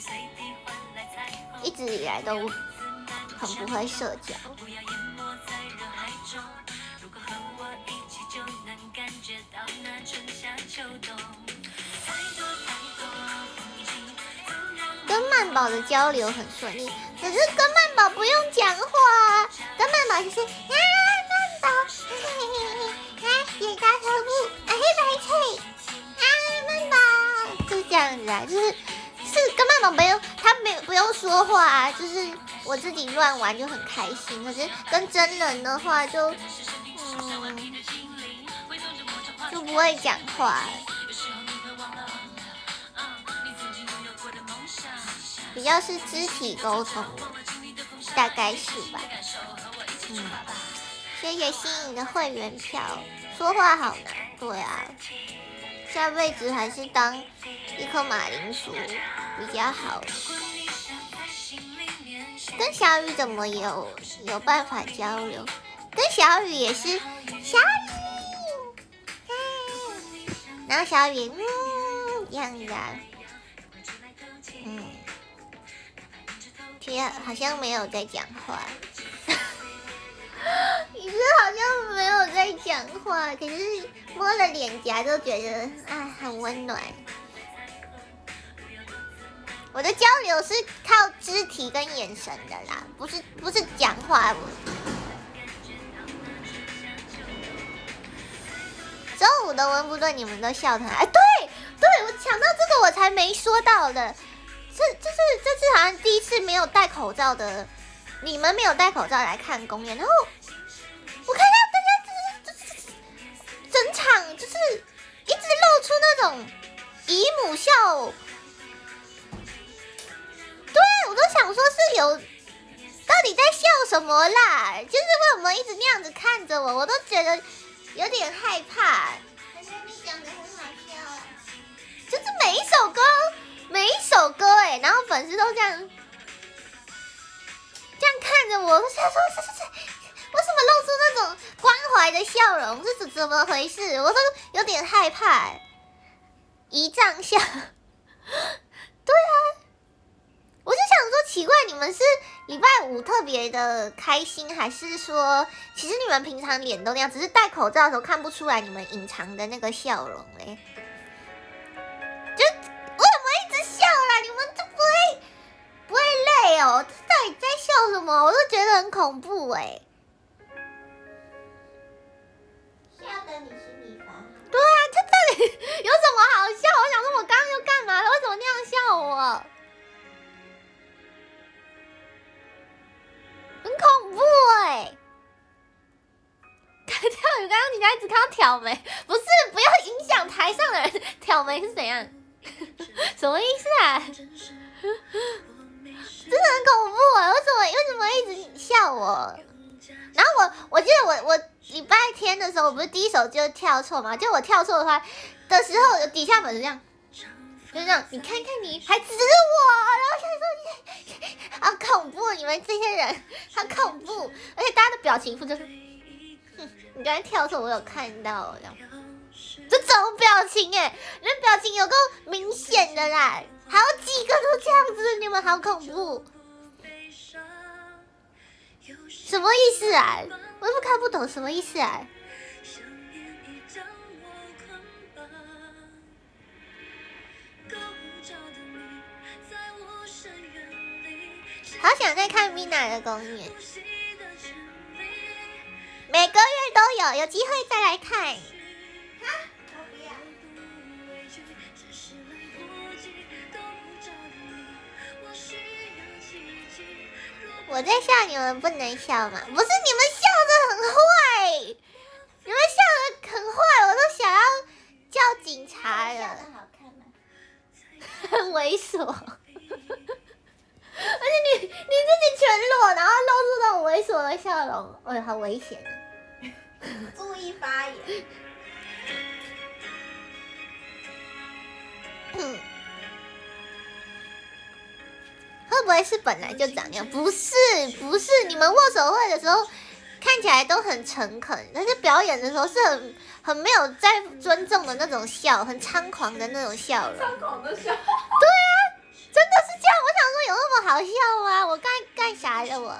一直以来都很不会社交。跟曼宝的交流很顺利，可是跟曼宝不用讲话，跟曼宝就是曼宝，野大头部，黑白脆，曼宝，就是这样子啊，就是跟曼宝没有，他不用说话，就是我自己乱玩就很开心。可是跟真人的话就不会讲话，比较是肢体沟通，大概是吧。谢谢新颖的会员票，说话好难，对啊，下辈子还是当一颗马铃薯比较好。跟小雨怎么有办法交流？跟小雨也是小雨，然后小雨这样子啊，其实好像没有在讲话，你是好像没有在讲话，可是摸了脸颊都觉得很温暖。我的交流是靠肢体跟眼神的啦，不是讲话。周五的文不对，你们都笑他。对，我想到这个我才没说到的，这次好像第一次没有戴口罩的，你们没有戴口罩来看公演，然后我看到大家整场就是一直露出那种姨母笑。对，我都想说是到底在笑什么啦？就是为什么一直那样子看着我，我都觉得有点害怕。可是你讲的很好笑啊！就是每一每一首歌哎，然后粉丝都这样看着我，我想说为什么露出那种关怀的笑容？这是怎么回事？我都有点害怕。仪仗下，对啊，我就想说奇怪，你们是礼拜五特别的开心，还是说其实你们平常脸都那样，只是戴口罩的时候看不出来你们隐藏的那个笑容嘞？就我怎么一直笑啦？你们这不会累哦？这到底在笑什么？我都觉得很恐怖哎。 是要等你心里发。 对啊，这到底有什么好笑？我想说，我刚刚又干嘛了？为什么那样笑我？很恐怖哎！跳雨刚刚你家一直看到挑眉，不是，不要影响台上的人。挑眉是怎样？什么意思啊？真的很恐怖哎！为什么一直笑我？然后我记得我礼拜天的时候，我不是第一首就跳错嘛？就我跳错的话的时候，有底下粉丝这样，就这样，你看看你还指我，然后想说好恐怖，你们这些人好恐怖，而且大家的表情符就是，你刚才跳错，我有看到，这种表情哎，你们表情有够明显的啦，好几个都这样子，你们好恐怖。什么意思啊？我都看不懂什么意思啊！好想再看 Mina 的公演，每个月都有机会再来看。我在笑，你们不能笑吗？不是，你们笑得很坏，你们笑得很坏，我都想要叫警察了。 笑得好看吗？ 很猥琐，而且你自己全裸，然后露出那种猥琐的笑容，哎，好危险啊！ 注意发言。 会不会是本来就长那样？不是，你们握手会的时候看起来都很诚恳，但是表演的时候是很没有在尊重的那种笑，很猖狂的那种笑容。 猖狂的笑。对啊，真的是这样。我想说，有那么好笑吗？我干啥了我？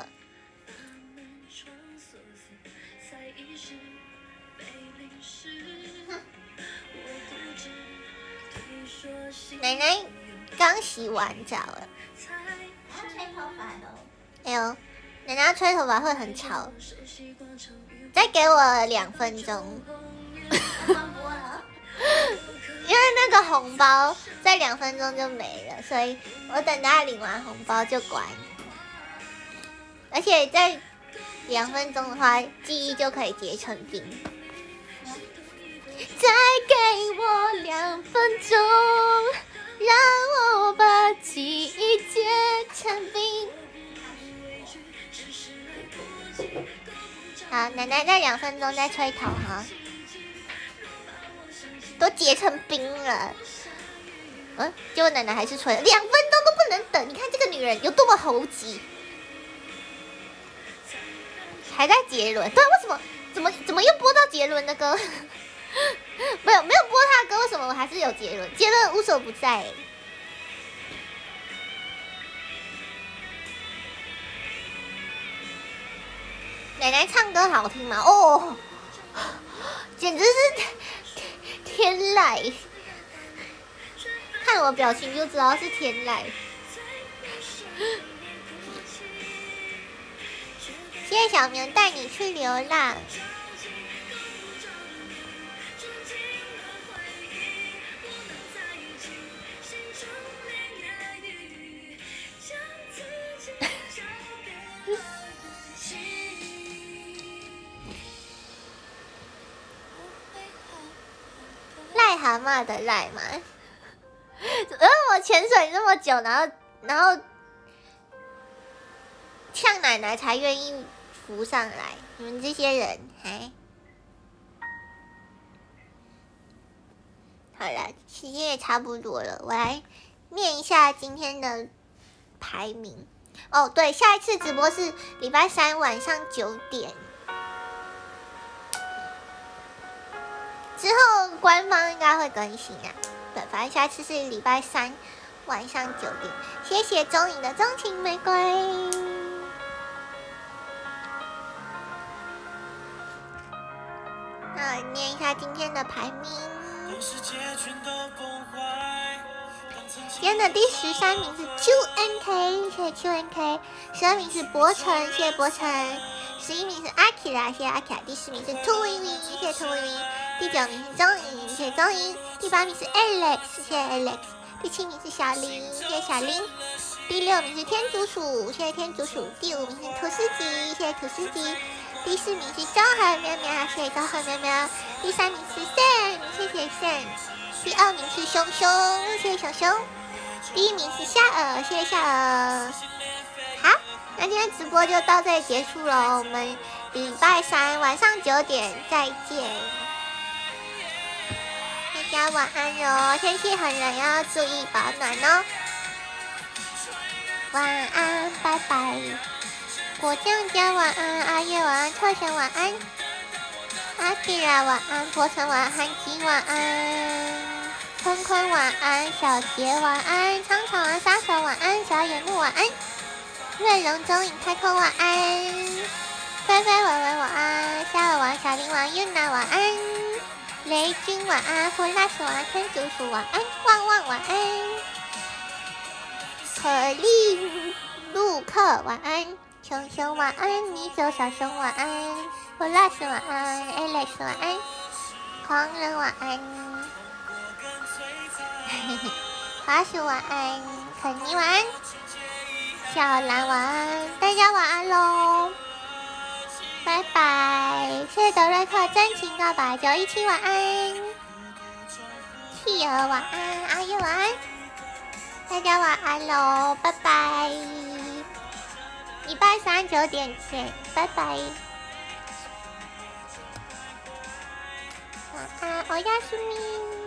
奶奶刚洗完澡了。 吹头发喽！ 哎呦，奶奶吹头发会很吵，再给我2分钟。因为那个红包在2分钟就没了，所以我等大家领完红包就关。而且在2分钟的话，记忆就可以结成冰。再给我2分钟。让我把记忆结成冰。好，奶奶在2分钟再吹头哈，都结成冰了。结果奶奶还是吹了2分钟都不能等。你看这个女人有多么猴急，还在杰伦。对，为什么？怎么又播到杰伦的歌？没有播他的歌，为什么我还是有杰伦？杰伦无所不在。奶奶唱歌好听吗？哦，简直是天籁！看我表情就知道是天籁。谢谢小明带你去流浪。癞蛤蟆的癞嘛，我潜水这么久，然后呛奶奶才愿意浮上来。你们这些人，好了，时间也差不多了，我来念一下今天的排名。哦，对，下一次直播是礼拜三晚上9点，之后官方应该会更新啊。对，反正下一次是礼拜三晚上9点。谢谢钟颖的钟情玫瑰。那念一下今天的排名。今天的第13名是 QNK， 谢谢 QNK。12名是博成，谢谢博成。11名是阿 Kira， 谢谢阿 Kira。第10名是兔微微，谢谢兔微微。第9名是钟颖，谢谢钟颖。第8名是 Alex， 谢谢 Alex。第7名是小林，谢谢小林。第6名是天竺鼠，谢谢天竺鼠。第5名是吐司机，谢谢吐司机。第4名是昭和喵喵，谢谢昭和喵喵。第3名是 Sam， 谢谢 Sam。第2名是熊熊，谢谢熊熊。第1名是夏尔，谢谢夏尔。好，那今天直播就到这里结束了，我们礼拜三晚上9点再见，大家晚安哟！天气很冷，要注意保暖哦。晚安，拜拜。果酱家晚安，阿月晚安，臭神晚安，阿吉拉晚安，博成晚安，韩吉晚安，坤坤晚安，小杰晚安，苍场晚安，杀手晚安，小野木晚安，瑞龙中影开口晚安，菲菲伟伟晚安，夏尔晚安，小林晚安，Yuna晚安，雷军晚安，胡拉斯晚安，天竺鼠晚安，旺旺晚安，可丽陆克晚安，熊熊晚安，米酒小熊晚安，胡拉斯晚安 ，Alex 晚安，狂人晚安。滑鼠晚安，肯尼晚安，小兰晚安，大家晚安喽，拜拜！谢谢德瑞克真情告白917晚安，企鹅晚安，阿月晚安，大家晚安喽，拜拜！礼拜三9点见，拜拜！晚安，欧亚苏咪。